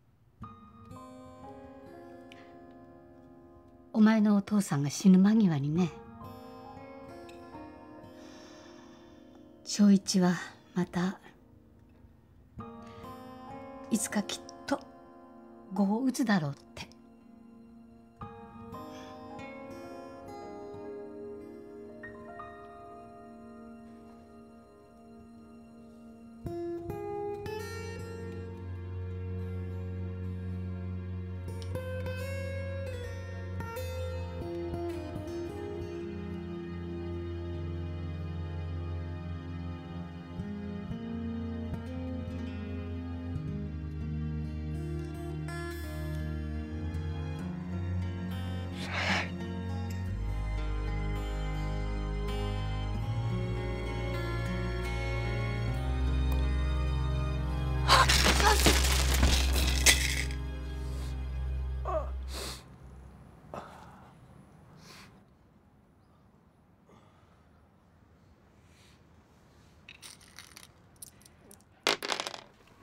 お前のお父さんが死ぬ間際にね、正一はまたいつかきっと碁を打つだろうって。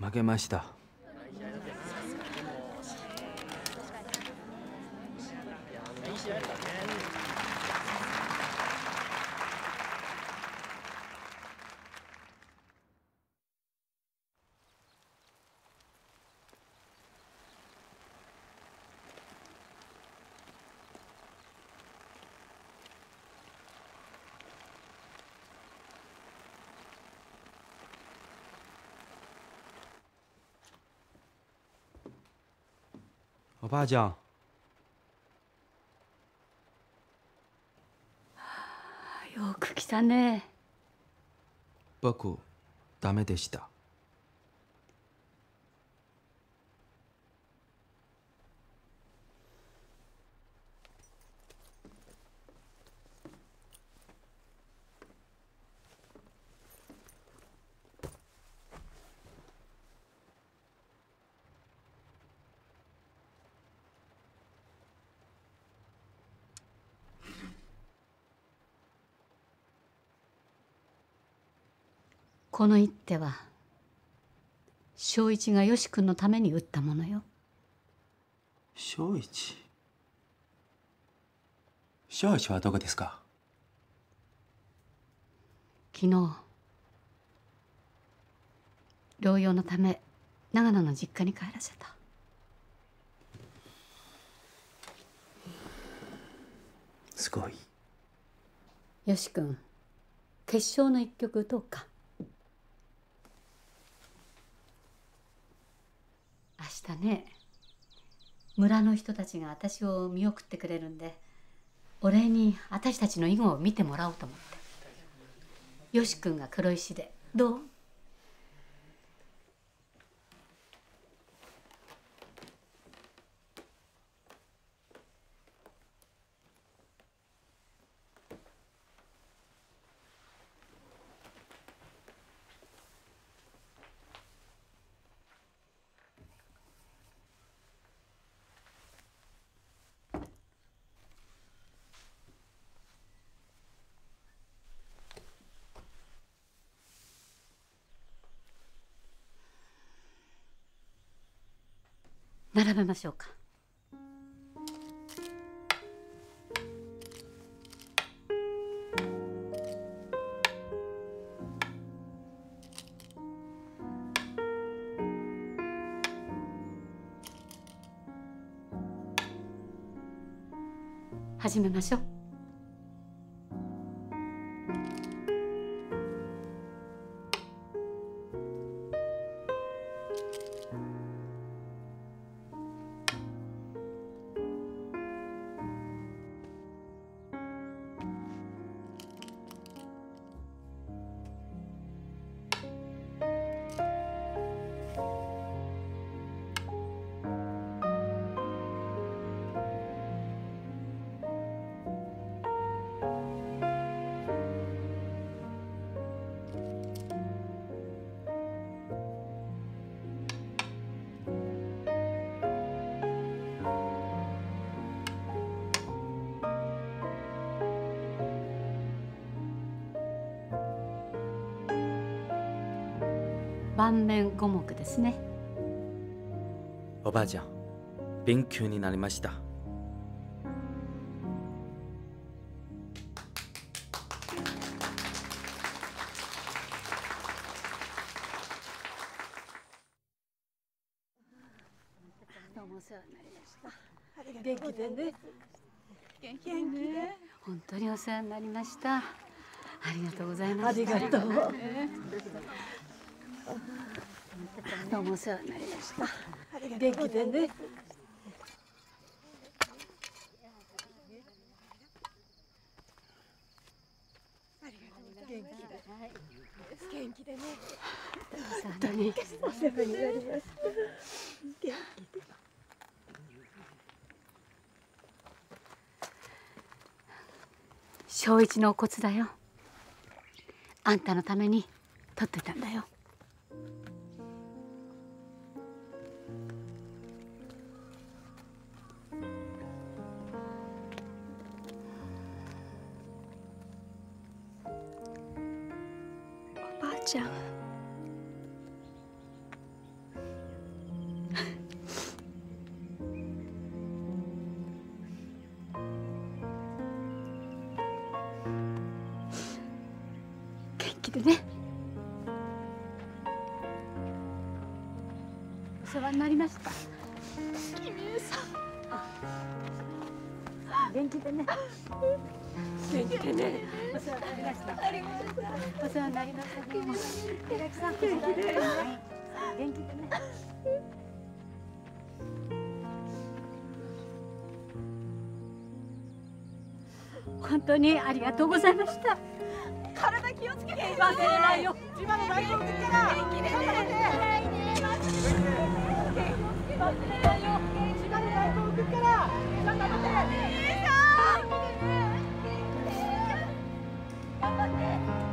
負けました。おばあちゃん。 よく来たね。 僕、ダメでした。 この一手は正一がよし君のために打ったものよ。 正一はどこですか？ 昨日療養のため長野の実家に帰らせた。 すごい。 よし君、決勝の一曲どうか。明日ね、村の人たちが私を見送ってくれるんで、お礼に私たちの囲碁を見てもらおうと思って。よし君が黒石でどう？並べましょうか。始めましょう。盤面五目ですね。 おばあちゃん、勉強になりました。 どうもお世話になりました。元気でね。元気でね。本当にお世話になりました。ありがとうございました。 ありがとう。 どうもお世話になりました。 元気でね。 元気でね。 本当にお世話になります。元気で。 正一のお骨だよ。あんたのために取ってたんだよ。 おばあちゃん。 元気でね。お世話になりました。君さん。元気でね。元気でね。お世話になりました。お世話になりました。寺木さん、元気でね。元気でね。本当にありがとうございました。体気をつけて。忘れないよ。今の大根食ったら。元気でね。忘れないよ。今の大根食ったら。今食べて。頑張って。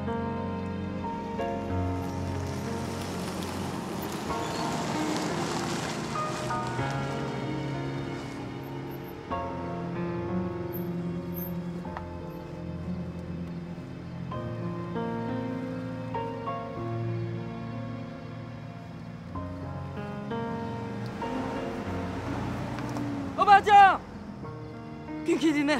おばあちゃん、元気でね。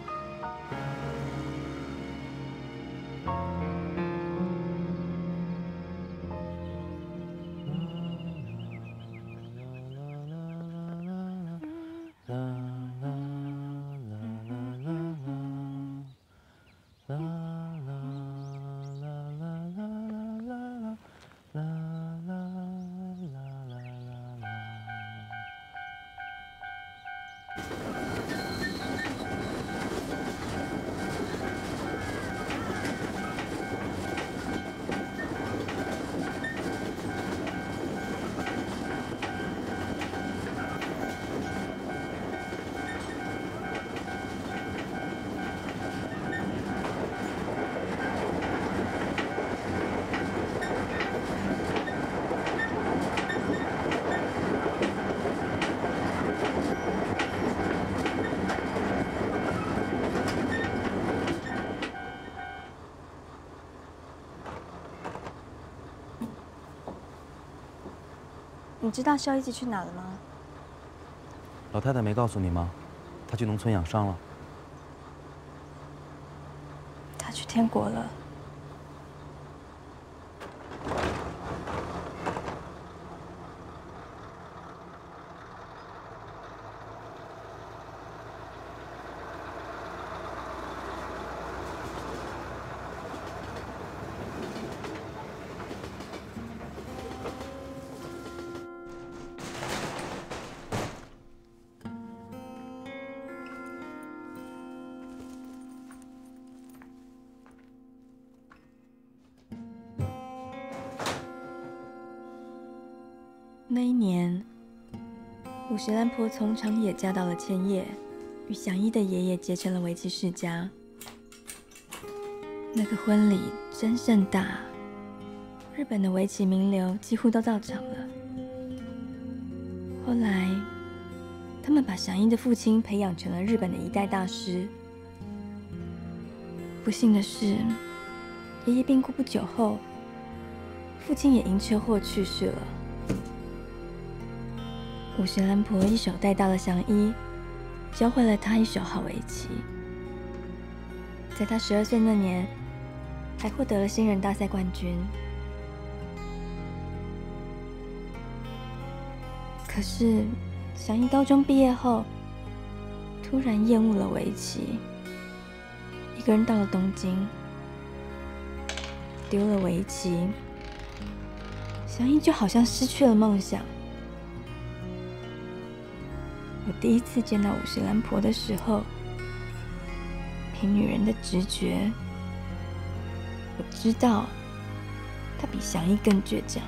你知道肖一吉去哪了吗？ 老太太没告诉你吗？她去农村养伤了。 他去天国了。那一年，五十兰婆从长野嫁到了千叶，与祥一的爷爷结成了围棋世家。那个婚礼真盛大，日本的围棋名流几乎都到场了。后来，他们把祥一的父亲培养成了日本的一代大师。不幸的是，爷爷病故不久后，父亲也因车祸去世了。五十兰婆一手带大了祥一，教会了他一手好围棋。在他12岁那年，还获得了新人大赛冠军。可是，祥一高中毕业后，突然厌恶了围棋，一个人到了东京，丢了围棋，祥一就好像失去了梦想。我第一次见到五十兰婆的时候，凭女人的直觉，我知道她比祥一更倔强。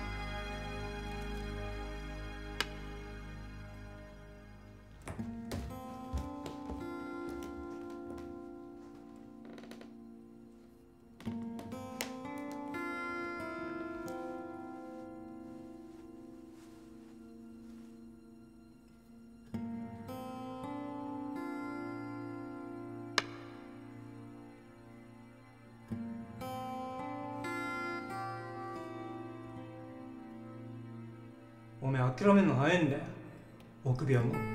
おめえ諦めるの早いんだよ、臆病も。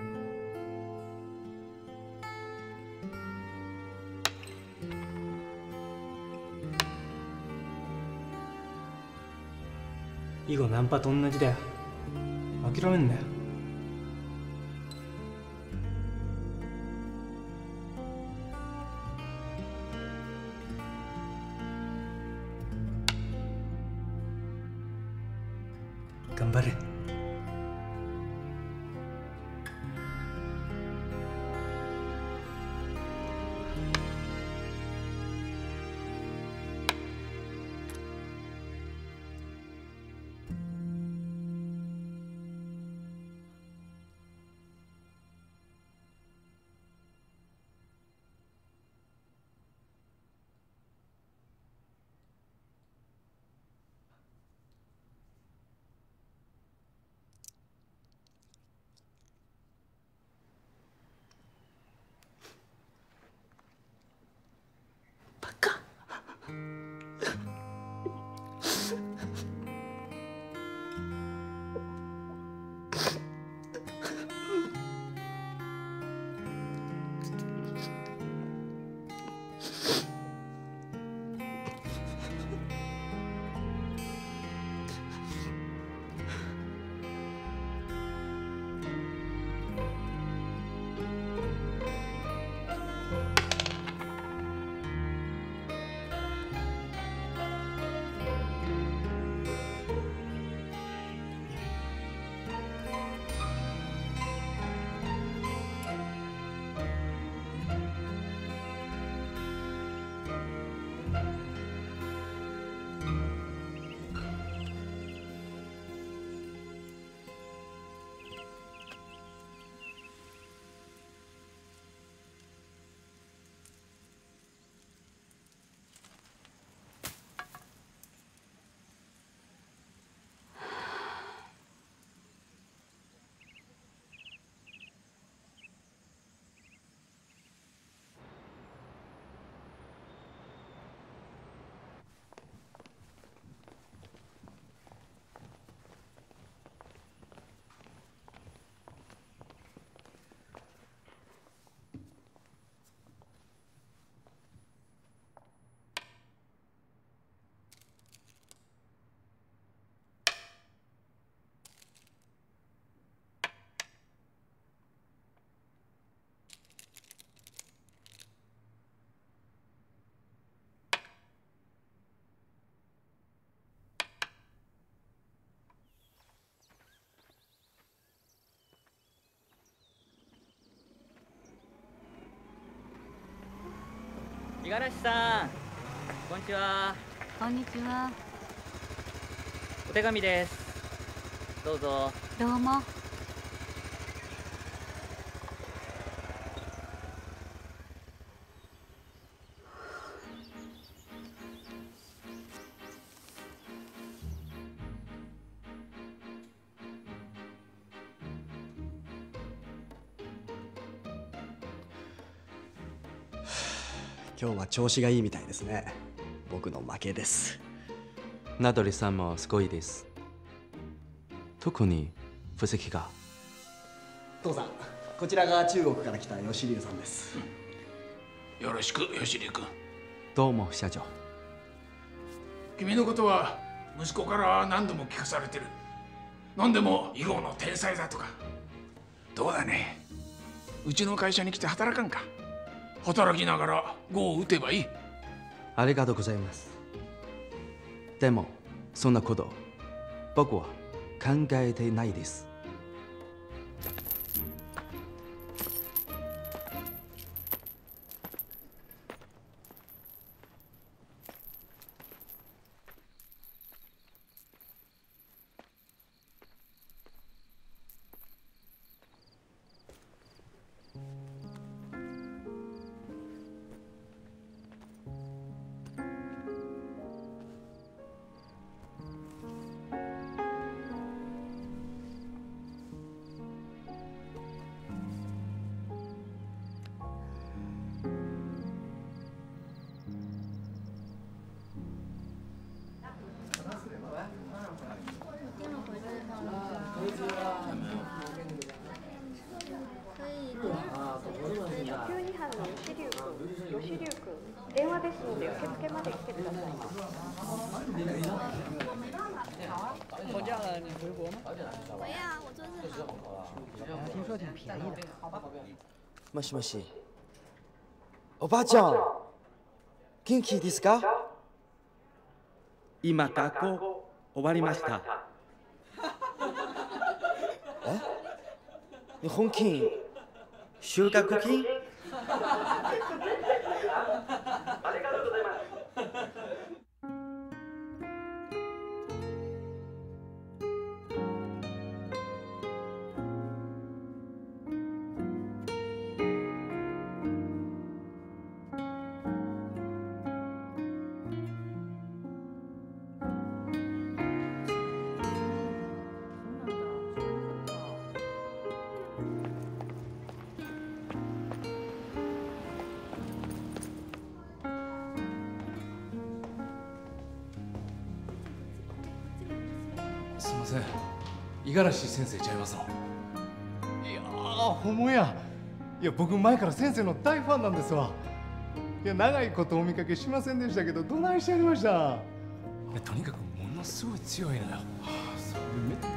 以後ナンパと同じだよ。諦めんなよ。頑張れ。 五十嵐さん、こんにちは。 こんにちは。 お手紙です。どうぞ。 どうも。 今日は調子がいいみたいですね。僕の負けです。 名取さんもすごいです。特に布石が。 父さん、こちらが中国から来た吉龍さんです。 よろしく、吉龍君。 どうも社長。 君のことは息子から何度も聞かされてる。何でも囲碁の天才だとか。どうだね、うちの会社に来て働かんか。働きながら碁を打てばいい。 ありがとうございます。でもそんなこと僕は考えてないです。 電話ですので受付まで来てください。 こんにち我呀，我做的好。 听说挺便宜的。 もしもし。おばあちゃん、元気ですか？ 今学校終わりました。 日本金、 修学金？ すいません、五十嵐先生ちゃいますの？ いやー、ほんまや。いや、僕前から先生の大ファンなんですわ。いや、長いことお見かけしませんでしたけど、どないしてやりました？ とにかくものすごい強いのよ。それめっちゃ。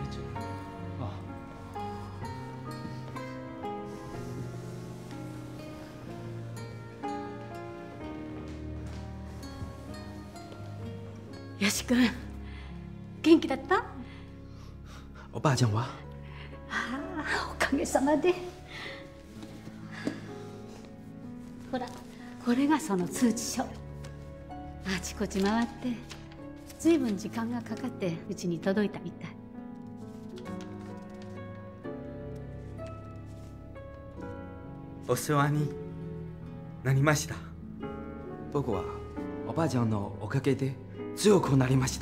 よし君、元気だった？ おばあちゃんは？ ああ、おかげさまで。ほら、これがその通知書。あちこち回ってずいぶん時間がかかってうちに届いたみたい。 お世話になりました。 僕はおばあちゃんのおかげで強くなりました。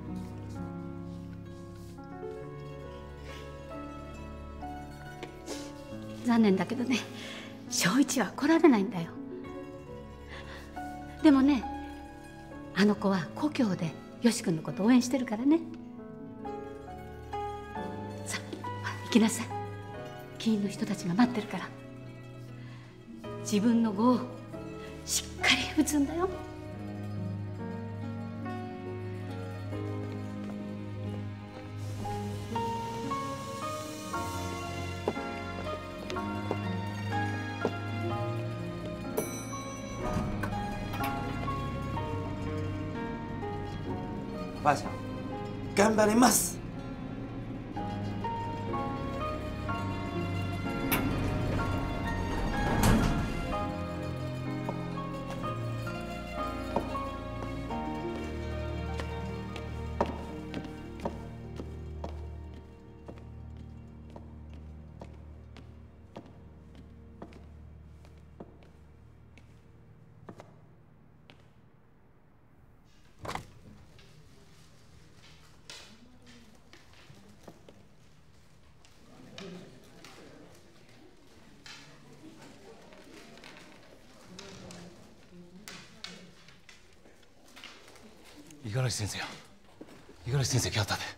残念だけどね、正一は来られないんだよ。でもね、あの子は故郷でよし君のこと応援してるからね。さあ、行きなさい。議員の人たちが待ってるから。自分の碁をしっかり打つんだよ。 おばあちゃん、頑張ります。 五十嵐先生や。五十嵐先生来はったで。